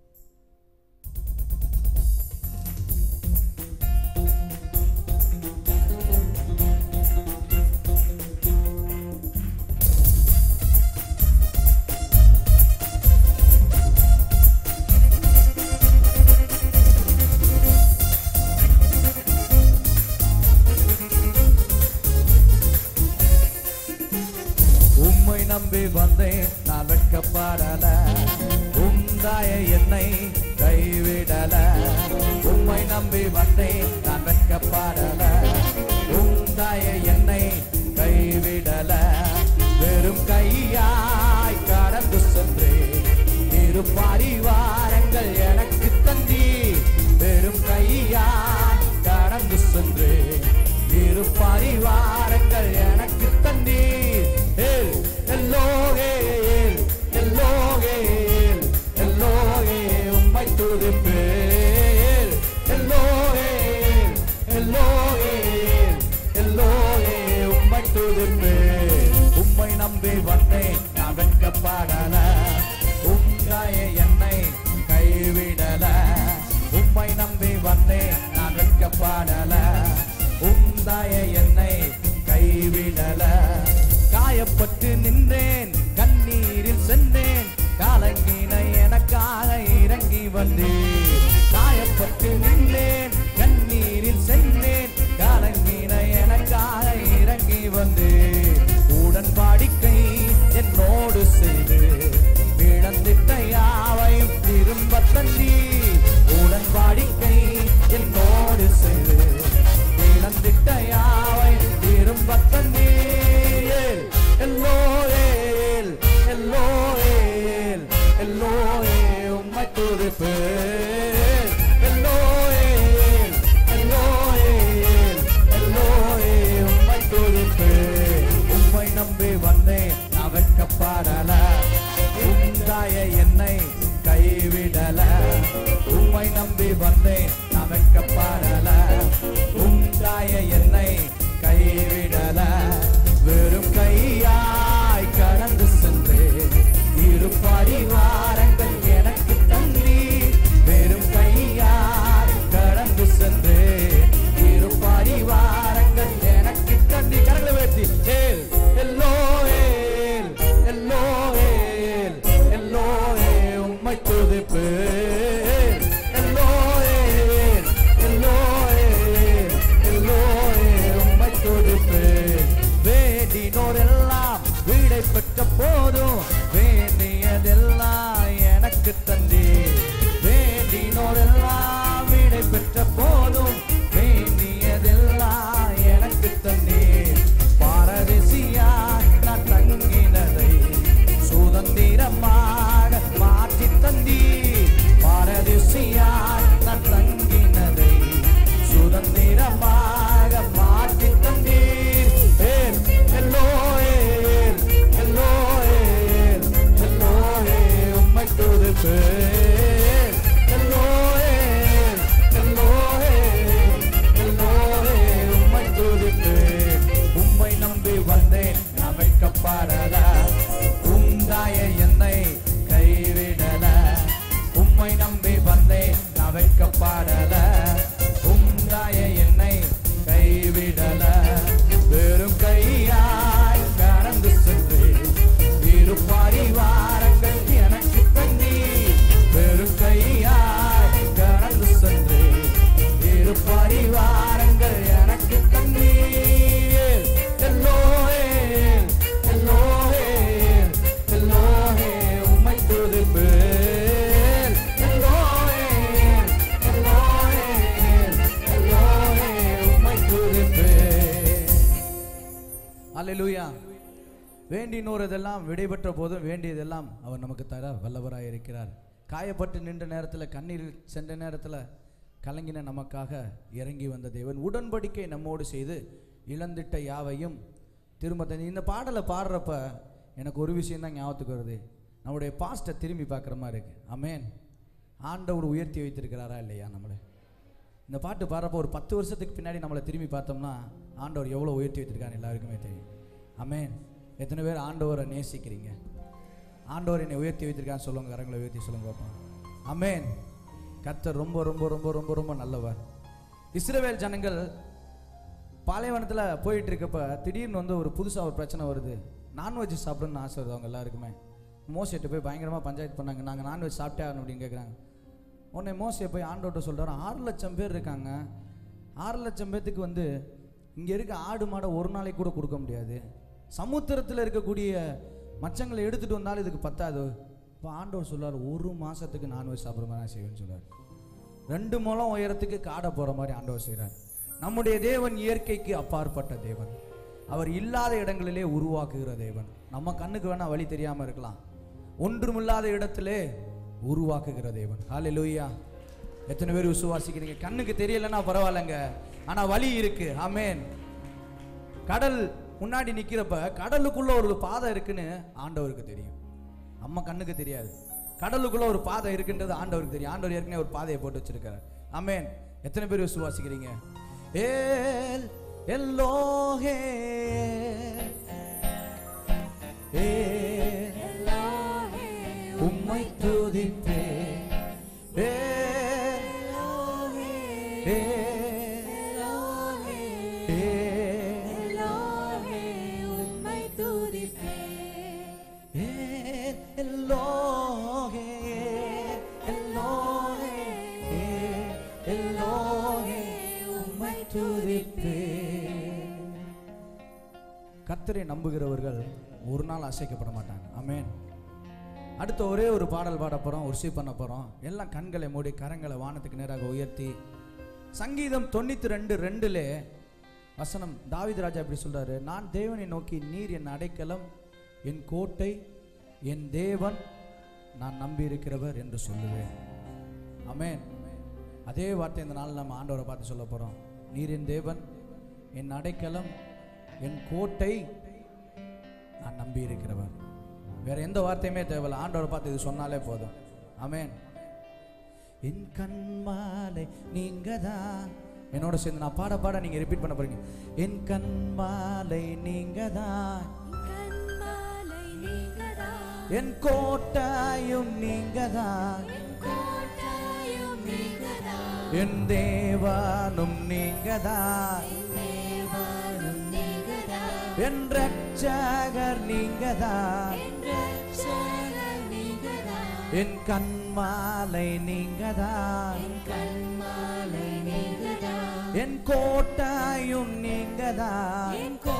உம்மை நம்பி வந்தேன் நான் வெட்கப்படல, உம் தயை என்னை கைவிடல. உம்மை நம்பி வந்தேன் நான் வெட்கப்படல, உம் தயை என்னை கைவிடல. வெறும் கையாய் கடந்து சென்றேன், இரு பரிவாரங்கள் எனக்கு தந்தி. வெறும் கையாய் கடந்து சென்றேன், இரு பரிவாரங்கள் எனக்கு தந்தி. எல்லோகே, எல்லோகே, எல்லோகே, உம்மை துதிப்பேன். எல்லோகே, எல்லோகே, எல்லோகே, உம்மை துதிப்பேன். உம்மை நம்பி வந்தேன் நான் வெட்கப்படல, உம் தயை என்னை கைவிடல. உம்மை நம்பி வந்தேன் நான் வெட்கப்படல, உம் தயை என்னை கைவிடல. காயப்பட்டு நின்றேன், கண்ணீரில் சென்றேன், காலங்கின எனக்காக இறங்கி வந்தேன். காயப்பட்டு நின்றேன், கண்ணீரில் சென்றேன், காலங்கின எனக்காக இறங்கி வந்தேன். உடன்படிக்கை என்னோடு செய்து இழந்திட்ட யாவையும் திரும்ப தந்தி. உடன்படிக்கை என்னோடு செய்து இழந்திட்ட யாவையும் திரும்ப தந்தி. எல்லோரேல், எல்லோரேல், எல்லோரே, உம்மை துதிப்பேன். எல்லோரேல், எல்லோரேல், எல்லோரே, உம்மை துதிப்பேன். உம்மை நம்பி வந்தேன் நான் வெட்கப்படல, உம் தயை என்னை கைவிடல. உம்மை நம்பி வந்தேன் நான் நான் வெட்கப்படல. உண்டாய என்னை கைவிடல. வெறும் கையாய் கடந்து சென்று இரு பரிவாரங்கள் எனக்கு தந்தி. வெறும் கையாய் கடந்து சென்று இரு பரிவாரங்கள் எனக்கு தந்தி. கரங்களை உயர்த்தி ஏல் எல்லோயேல் எல்லோயேல் எல்லோயே உம்மை துதிப்பேன். எல்லோயேல் எல்லோயேல் எல்லோயே உம்மை துதிப்பேன். வேண்டினோரெல்லாம் வீடை பெற்ற போதும் வேண்டியதெல்லாம் எனக்கு தந்தீர். வேண்டினோரெல்லாம் வீடை பெற்ற போதும் வேண்டியதெல்லாம் எனக்கு தந்தீர். பாரதேசியா நான் தங்கினதை சுதந்திரமாக மாற்றி தந்தீர். பாரதேசியா நான் தங்கினதை சுதந்திரமாக மாற்றி தந்தீர். ஏல் எல்லோயேல் எல்லோயேல் எல்லோயே உம்மை துதிப்பேன். எல்லோயேல் எல்லோயேல் எல்லோயே உம்மை துதிப்பேன். உம்மை நம்பி வந்தேன் நான் வெட்கப்படல. உண்டாய என்னை கைவிடல. உம்மை நம்பி வந்தேன் நான் வெட்கப்படல. உண்டாய என்னை கைவிடல. வெறும் கையாய் கடந்து சென்று இரு பரிவாரங்கள் எனக்கு தந்தி. வெறும் கையாய் கடந்து சென்று இரு பரிவாரங்கள் எனக்கு தந்தி. எல்லோயேல் எல்லோயேல் எல்லோயே உம்மை துதிப்பேன். எல்லோயேல் எல்லோயேல் எல்லோயே உம்மை துதிப்பேன். அல்லேலூயா. வேண்டினோரதெல்லாம் விடைபெற்ற போதும் வேண்டியதெல்லாம் அவர் நமக்கு தர வல்லவராய் இருக்கிறார். காயப்பட்டு நின்ற நேரத்தில் கண்ணீர் சென்ற நேரத்தில் கலங்கின நமக்காக இறங்கி வந்த தேவன் உடன்படிக்கை நம்மோடு செய்து இழந்திட்ட யாவையும் திரும்ப தந்து. இந்த பாடலை பாடுறப்ப எனக்கு ஒரு விஷயம் தான் ஞாபகத்துக்கு வருது. நம்முடைய பாஸ்ட்டை திரும்பி பார்க்குற மாதிரி இருக்கு. ஆமேன். ஆண்டவர் உயர்த்தி வைத்திருக்கிறாரா இல்லையா நம்மளை? இந்த பாட்டு பாடுறப்போ ஒரு பத்து வருஷத்துக்கு பின்னாடி நம்மளை திரும்பி பார்த்தோம்னா ஆண்டவர் எவ்வளோ உயர்த்தி வைத்திருக்காரு எல்லாருக்குமே தெரியும். ஆமேன். எத்தனை பேர் ஆண்டவரை நேசிக்கிறீங்க? ஆண்டவர் என்னை உயர்த்தி வைத்திருக்கான்னு சொல்லுங்க. கரங்களை உயர்த்தி சொல்லுங்க பார்ப்போம். ஆமேன். கர்த்தர் ரொம்ப ரொம்ப ரொம்ப ரொம்ப ரொம்ப நல்லவர். இஸ்ரவேல் ஜனங்கள் பாலைவனத்தில் போயிட்டு இருக்கப்ப திடீர்னு வந்து ஒரு புதுசாக ஒரு பிரச்சனை வருது. நான்வெஜ் சாப்பிடணும்னு ஆசை வருது அவங்க எல்லாருக்குமே. மோசேட்டு போய் பயங்கரமாக பஞ்சாயத்து பண்ணாங்க. நாங்கள் நான்வெஜ் சாப்பிட்டே ஆகணும் அப்படின்னு கேட்குறாங்க. உடனே மோசே போய் ஆண்டோட்ட சொல்கிறாரு, ஆறு லட்சம் பேர் இருக்காங்க. ஆறு லட்சம் பேர்த்துக்கு வந்து இங்கே இருக்க ஆடு மாடை ஒரு நாளைக்கு கூட கொடுக்க முடியாது. சமுத்திரத்தில் இருக்கக்கூடிய மச்சங்களை எடுத்துகிட்டு வந்தாலும் இதுக்கு பத்தாது. இப்போ ஆண்டவர் சொல்றார், ஒரு மாதத்துக்கு நான்வெஜ் சாப்பிட்ற மாதிரி நான் செய்வேன்னு சொல்கிறார். ரெண்டு மூலம் உயரத்துக்கு காடை போகிற மாதிரி ஆண்டவர் செய்கிறார். நம்முடைய தேவன் இயற்கைக்கு அப்பாற்பட்ட தேவன். அவர் இல்லாத இடங்களிலே உருவாக்குகிற தேவன். நம்ம கண்ணுக்கு வேணா வழி தெரியாமல் இருக்கலாம். ஒன்றுமில்லாத இடத்திலே உருவாக்குகிற தேவன். ஹல்லேலூயா. எத்தனை பேர் விசுவாசிக்கிறீங்க? கண்ணுக்கு தெரியலன்னா பரவாயில்லைங்க, ஆனால் வழி இருக்கு. ஆமேன். கடல் முன்னாடி நிற்கிறப்ப கடலுக்குள்ள ஒரு பாதை இருக்குன்னு ஆண்டவருக்கு தெரியும். நம்ம கண்ணுக்கு தெரியாது. கடலுக்குள்ள ஒரு பாதை இருக்குன்றது ஆண்டவருக்கு தெரியும். ஆண்டவர் ஏற்கனவே ஒரு பாதையை போட்டு வச்சிருக்காரு. ஆமேன். எத்தனை பேர் விசுவாசிக்கிறீங்க? ஏல் எல்லோஹே ஏல் எல்லோஹே உம்மை துதிப்பேன். ஏல் எல்லோஹே ஏல் எல்லோஹே எல்லோஹே உம்மை துதிப்பேன். ஏல் எல்லோஹே எல்லோஹே எல்லோஹே உம்மை துதிப்பேன். கர்த்தரை நம்புகிறவர்கள் ஒரு நாள் அசைக்கப்பட மாட்டாங்க. ஆமென். அடுத்த ஒரே ஒரு பாடல் பாட போகிறோம், ஒர்ஷிப் பண்ண போகிறோம். எல்லாம் கண்களை மூடி கரங்களை வானத்துக்கு நேராக உயர்த்தி. சங்கீதம் தொண்ணூற்றி ரெண்டு ரெண்டுல வசனம் தாவீது ராஜா இப்படி சொல்றாரு, நான் தேவனை நோக்கி நீர் என் அடைக்கலம், என் கோட்டை, என் தேவன், நான் நம்பி இருக்கிறவர் என்று சொல்லுவேன். ஆமென். அதே வார்த்தை இந்த நாள் நம்ம ஆண்டவரை பார்த்து சொல்ல போகிறோம். நீர் என் தேவன், என் அடைக்கலம், என் கோட்டை, நான் நம்பி இருக்கிறவர். வேற எந்த வார்த்தையுமே தேவையில்லை. ஆண்டவரை பார்த்து இது சொன்னாலே போதும். ஆமென். என் கண்மாலை நீங்கதான். என்னோட சேர்ந்து நான் பாட பாட நீங்க ரிப்பீட் பண்ண போறீங்க. என் கண்மாலை நீங்கதான், என் கோட்டையும் நீங்கதான், என் தேவானும் நீங்கதான், என் ரட்சகர் நீங்கதான், என் கண்மாலை நீங்கதான், என் கோட்டையும் நீங்கதான்,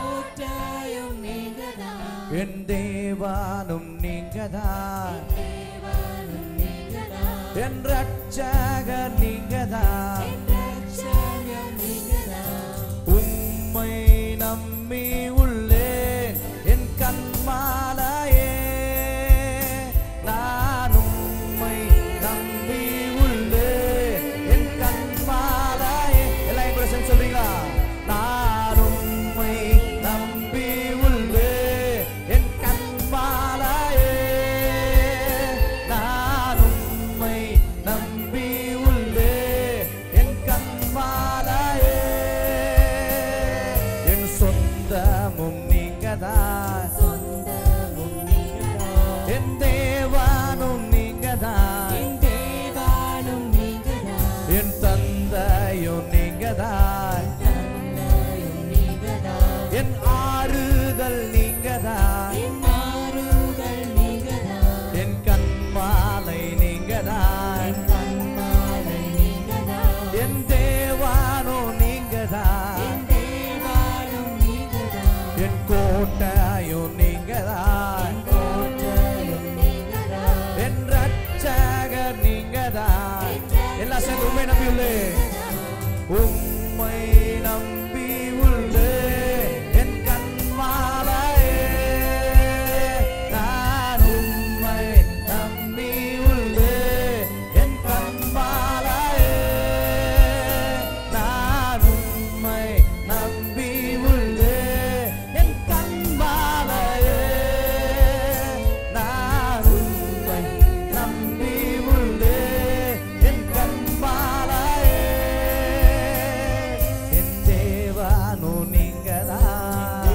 என் தேவானும் நீங்கதான், என் ரட்சகர் நீங்கதான். உம்மை நம்பி உள்ளேன் என் கண்மாலையே, நான் உம்மை நம்பி உள்ளேன் என் கண்மாலையே. எல்லாம் கூட சேர்ந்து சொல்றீங்களா? நான் உம்மை நம்பி உள்ளேன் என் கண்மாலையே, நான் உம்மை நம்பி உள்ளேன் என் கண்மாலையே. என் சொந்தமும் நீங்கதான், என் தேவானும் நீங்கதான், என் தந்தையும் நீங்கதான், என் ஆறுதல் நீங்கதான், என் கண்மாலை நீங்கதான், என் தேவானோ நீங்கதான், என் கோட்டையோ நீங்கதான், என் ரட்சகர் நீங்கதான். எல்லாம் சேர்ந்து உண்மை நம்பி உள்ளே, உம்மை நம்பி உள்ளே என் கண்மாலையே, நான் உம்மை நம்பி உள்ளே என் கண்மாலையே, நான் உம்மை நம்பி உள்ளே என் கண்மாலையே, நான் உம்மை நம்பி உள்ளே என் கண்மாலையே. என் தேவானோ நீங்கதான்,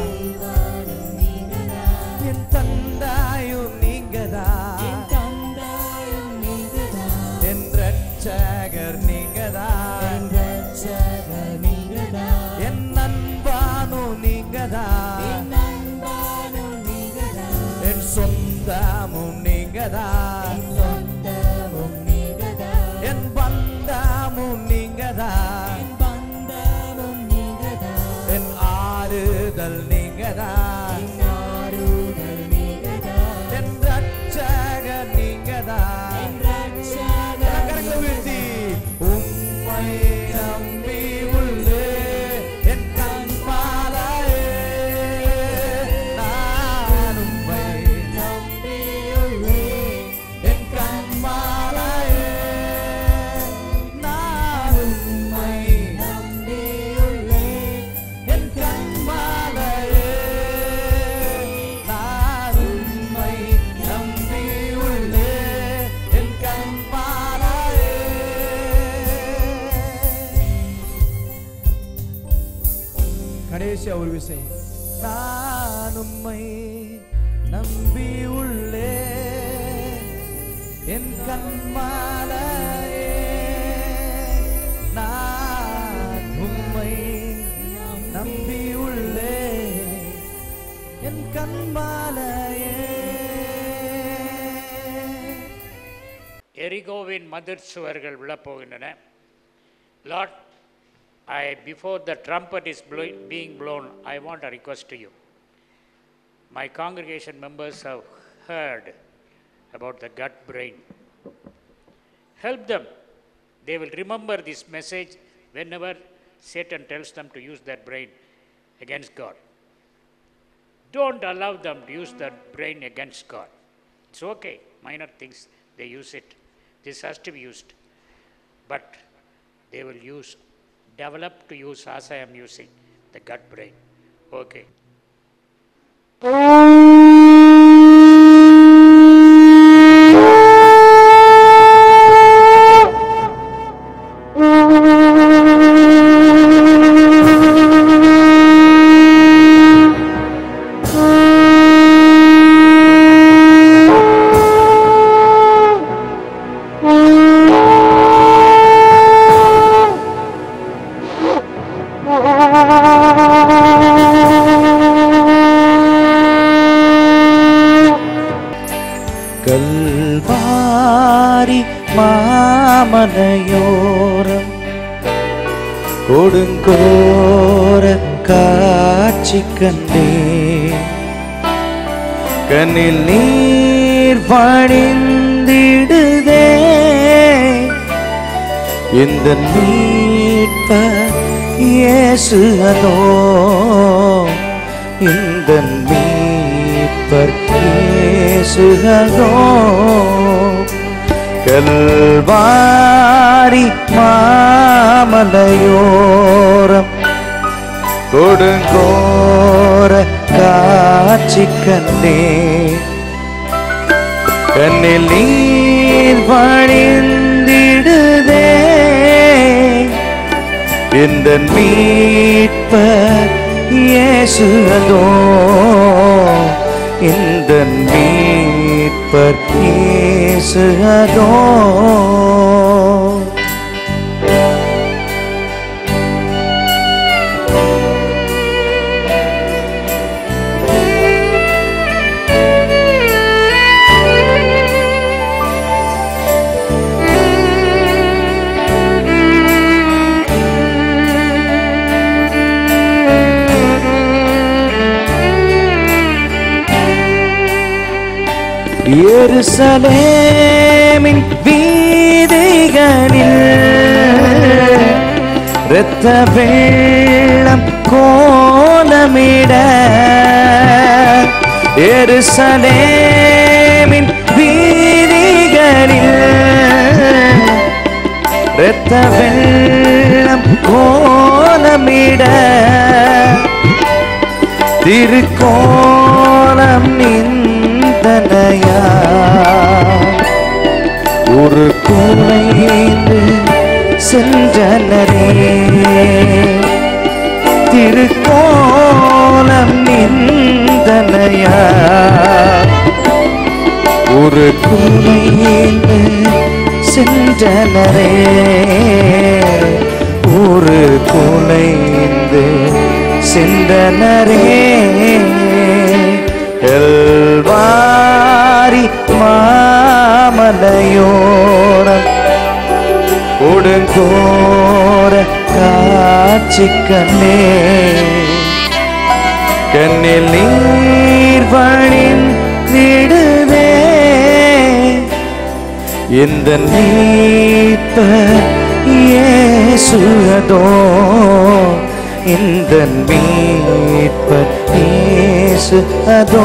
என் தந்தாயும் நீங்கதான், என் ரட்சகர் நீங்கதான், என் அன்பானோ நீங்கதான், என் சொந்தமும் நீங்கதான், என் பந்தமும் நீங்கதான், என் ஆறுதல் நீங்கதான், என் ரட்சகர் நீங்கதான். எல்லாம் கரங்களை உயர்த்தி, உம்மை நம்பி உள்ளே என் கண்மாலையே, நான் உம்மை நம்பி உள்ளே என் கண்மாலையே, நான் உம்மை நம்பி உள்ளே என் கண்மாலையே, நான் உம்மை நம்பி உள்ளே என் கண்மாலையே. கடைசியா ஒரு விஷயம், நான் உம்மை நம்பி உள்ளே என் கண்மாலையே, நான் உம்மை நம்பி உள்ளே என் கண்மாலையே. எரிகோவின் மதிர் சுவர்கள் விழப்போகின்றன. Lord, I, before the trumpet is blow- being blown, I want a request to you. My congregation members have heard about the gut brain. Help them. They will remember this message whenever Satan tells them to use their brain against God. Don't allow them to use their brain against God. It's okay, minor things, they use it. This has to be used. But they will use, develop to use as I am using, the gut brain. Okay. Calvary மாமலையோரம் கொடுங்கோர காட்சி கண்டே, கண்ணில் நீர் வழிந்திடுதே, இந்த மீட்பர் இயேசு அதோ, இந்த மீட்பர் இயேசு அதோ. கல்வாரி மாமலையோரம் கொடுங்கோர காட்சி கண்டே, கண்ணில் நீர் வழிந்திடுதே, இந்த மீட்பர் இயேசு அதோ, இந்த மீட்பர் இயேசு அதோ. எருசலேமின் வீதிகளில் இரத்த வெள்ளம் கோலமிட, எருசலேமின் வீதிகளில் இரத்த வெள்ளம் கோலமிட, திருக்கோலம் நிந்தனையா ஒரு குலைந்து சென்றனரே, திருக்கோலம் நிந்தனையா ஒரு குலைந்து சென்றனரே, ஒரு குலைந்து சென்றனரே. கல்வாரி மாமலையோரம் கொடுங்கோர காட்சி கண்டே, கண்ணில் நீர் வழிந்திடுதே, இந்த மீட்பர் இயேசு அதோ, இந்த மீட்பர் இயேசு அதோ.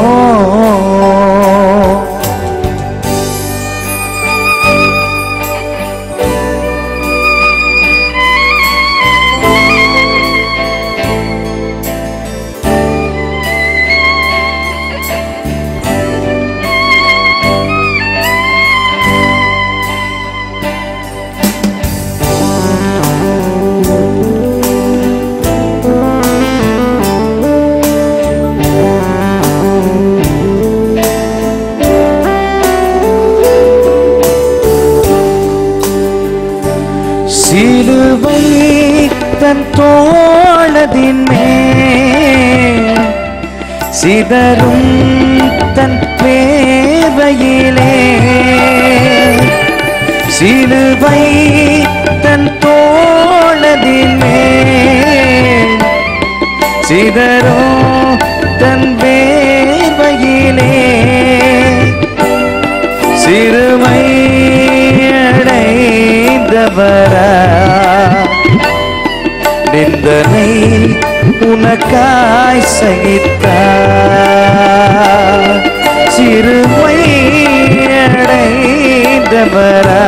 சிலுவை தன் தோளதின் மேல் சிதறும் தன் வேர்வையிலே, சிலுவை தன் தோளதின் மேல் சிதறும் தன் வேர்வையிலே, சிறுமை அடைந்தவரா நிந்தனை உனக்காய் சகித்தார், சிறுமை அடைந்தவரா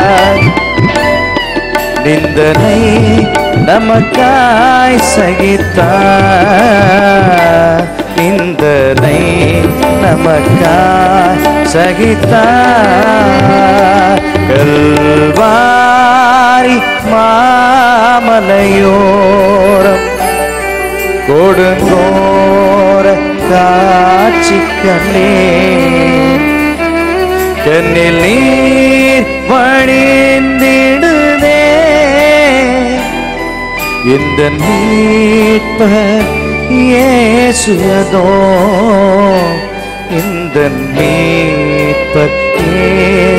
நிந்தனை நமக்காய் சகித்தார், நிந்தனை நமக்காய் சகித்தார். கல்வாரி மாமலையோரம் கொடுங்கோர காட்சி கண்டே, கண்ணில் நீர் வழிந்திடுதே, இந்த மீட்பர் இயேசு அதோ, இந்த மீட்பர்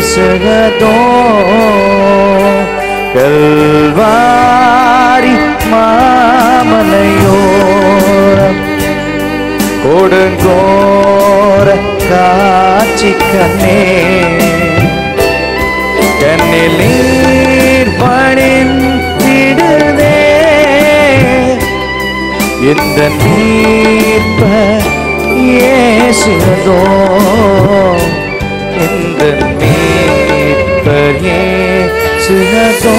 சுகதோ கல்வாரி மாமலையோரம் கொடுங்கோர காட்சி கண்ணே கண்ணில் நீர் பணிந்திடுதே இந்த மீட்ப இயேசுதோ இந்த மீட்பர் இயேசுதோ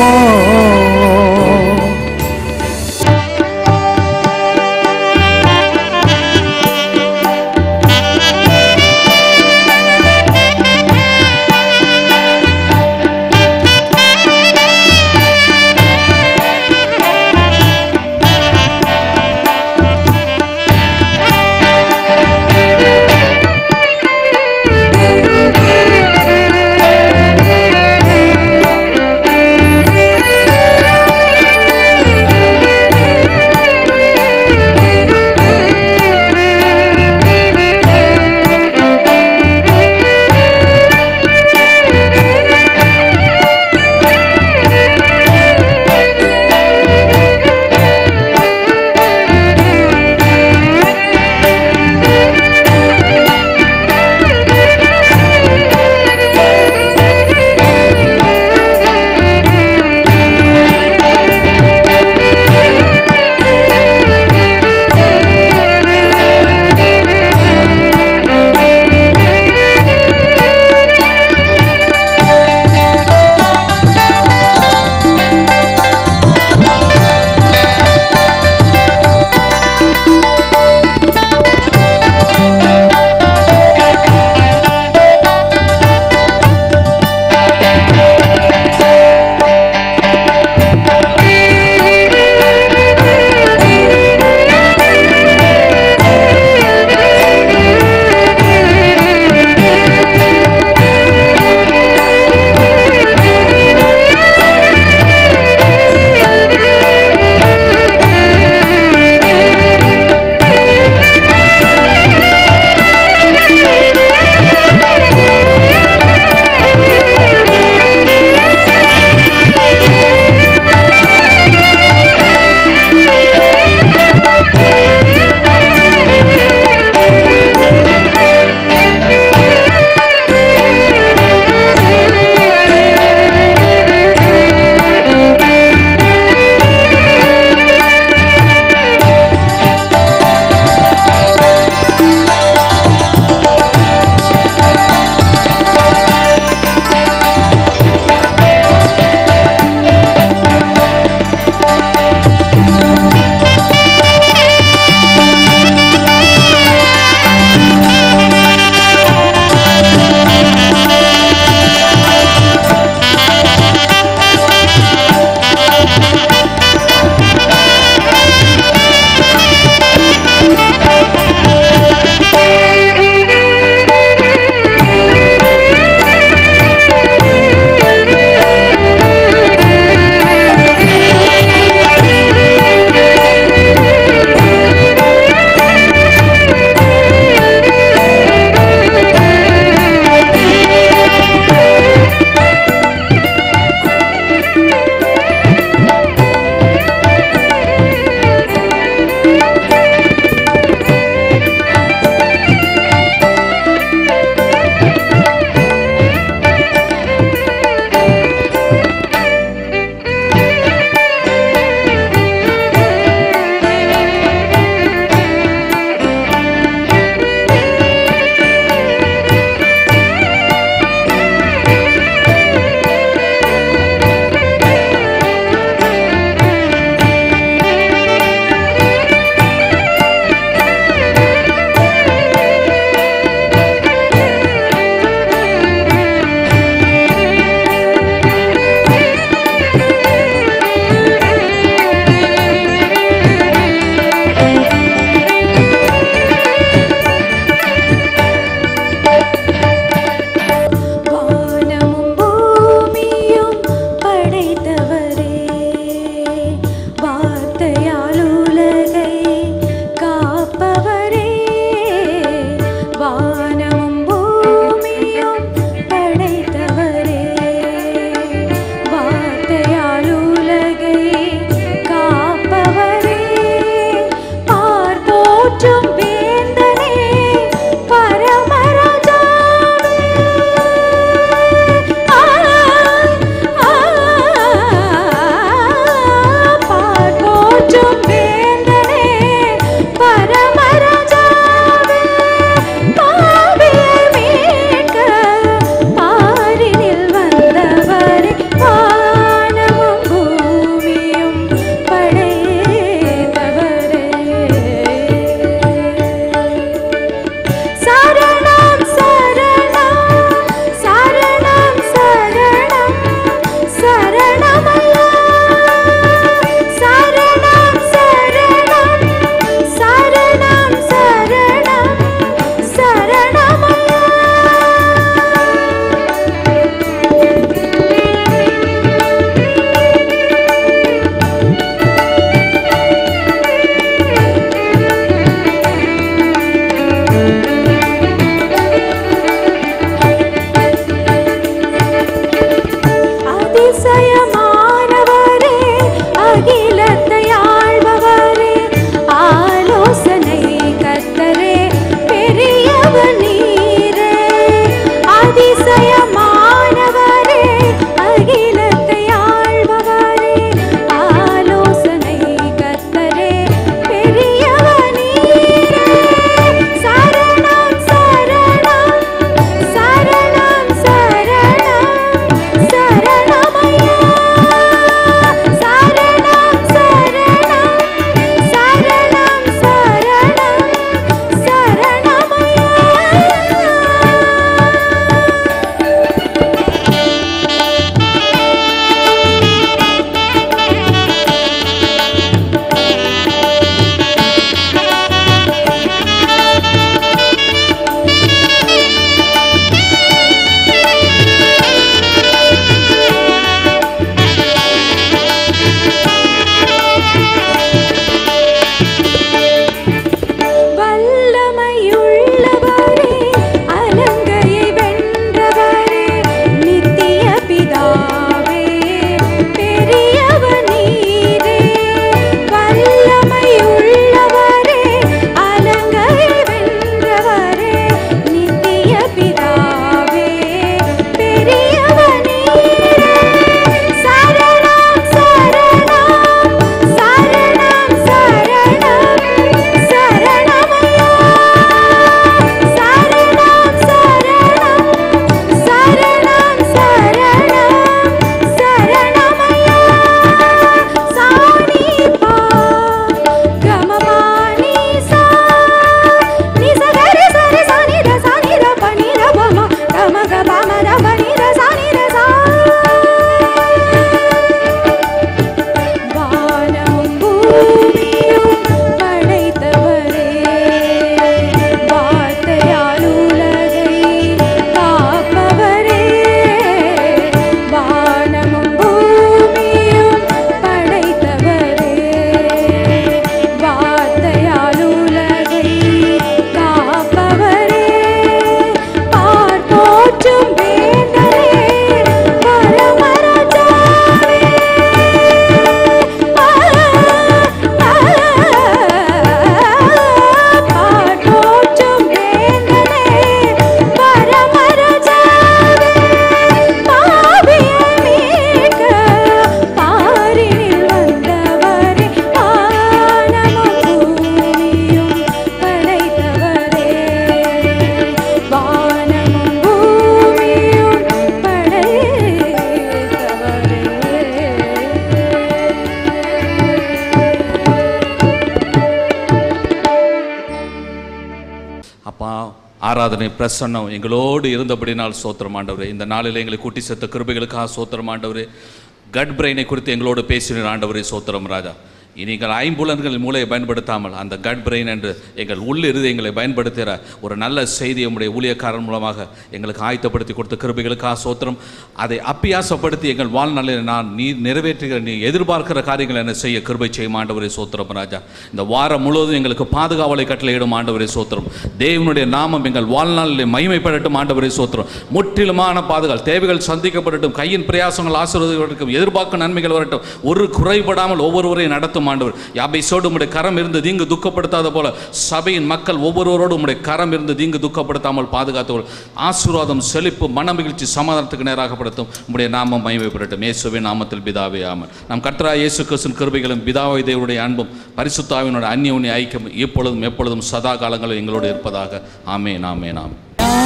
ஆராதனை பிரசன்னம் எங்களோடு இருந்தபடினால் சோத்திரம் ஆண்டவரே. இந்த நாளில் எங்களை கூட்டி சேர்த்த கிருபைகளுக்காக சோத்திரம் ஆண்டவரே. கட் பிரெயினை குறித்து எங்களோடு பேசின ஆண்டவரே சோத்திரம் ராஜா. இனி எங்கள் ஐம்புலன்கள் மூளையை பயன்படுத்தாமல் அந்த கட் பிரெயின் என்று எங்கள் உள்ளிருந்து எங்களை பயன்படுத்துகிற ஒரு நல்ல செய்தி உம்முடைய ஊழியக்காரன் மூலமாக எங்களுக்கு ஆயத்தப்படுத்தி கொடுத்த கிருபைகளுக்காக சோத்திரம். அதை அப்பியாசப்படுத்தி எங்கள் வாழ்நாளில் நான் நீ நிறைவேற்றுகிற நீ எதிர்பார்க்கிற காரியங்கள் என்ன செய்ய கிருபை செய்யும் ஆண்டவரே சோத்திரம் ராஜா. இந்த வாரம் முழுவதும் எங்களுக்கு பாதுகாவலை கட்டளையிடும் ஆண்டவரே சோத்திரம். தேவனுடைய நாமம் எங்கள் வாழ்நாளில் மகிமைப்படட்டும் ஆண்டவரே சோத்திரம். முற்றிலுமான பாதுகாவல் தேவைகள் சந்திக்கப்படட்டும். கையின் பிரயாசங்கள் ஆசீர்வதிக்கப்படட்டும். எதிர்பார்க்கும் நன்மைகள் வரட்டும். ஒரு குறைபடாமல் ஒவ்வொருவரையும் நடத்தும் ஆண்டவர். யாபேசோடு உம்முடைய கரம் இருந்து தீங்கு துக்கப்படுத்தாத போல சபையின் மக்கள் ஒவ்வொருவரோடு உம்முடைய கரம் இருந்து தீங்கு துக்கப்படுத்தாமல் பாதுகாத்தவர். ஆசீர்வாதம் செழிப்பு மனமகிழ்ச்சி சமாதானத்துக்கு நேராகப்படுத்தும். உம்முடைய நாமம் மகிமைப்படட்டும். இயேசுவின் நாமத்தில் பிதாவே ஆமென். நம் கர்த்தராகிய இயேசு கிறிஸ்துவின் கிருபைகளும் பிதாவாகிய தேவனுடைய அன்பும் பரிசுத்த ஆவியினுடைய அந்யோன்ய ஐக்கியம் இப்பொழுதும் எப்பொழுதும் சதா காலங்களும் எங்களோடு இருப்பதாக. ஆமென் ஆமென் ஆமென்.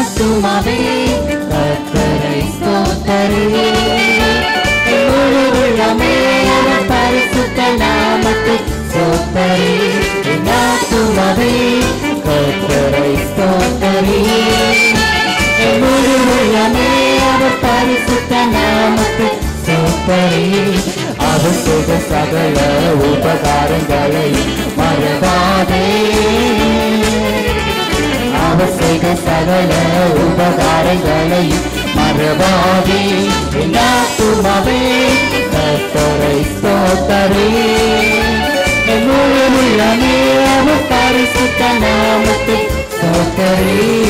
பரிசுத்த நாமத்தை ஸ்தோத்தரி, என் ஆத்துமாவே கர்த்தரை ஸ்தோத்தரி, என் முழு உள்ளமே அவர் பரிசுத்த நாமத்தை ஸ்தோத்தரி. அவர் செய்த சகல உபகாரங்களை மறவாதே, அவர் செய்த சகல உபகாரங்களை மறவாதே, என் ஆத்துமாவே கர்த்தரை ஸ்தோத்தரி, என் முழு உள்ளமே அவர் பரிசுத்த நாமத்தை ஸ்தோத்தரி.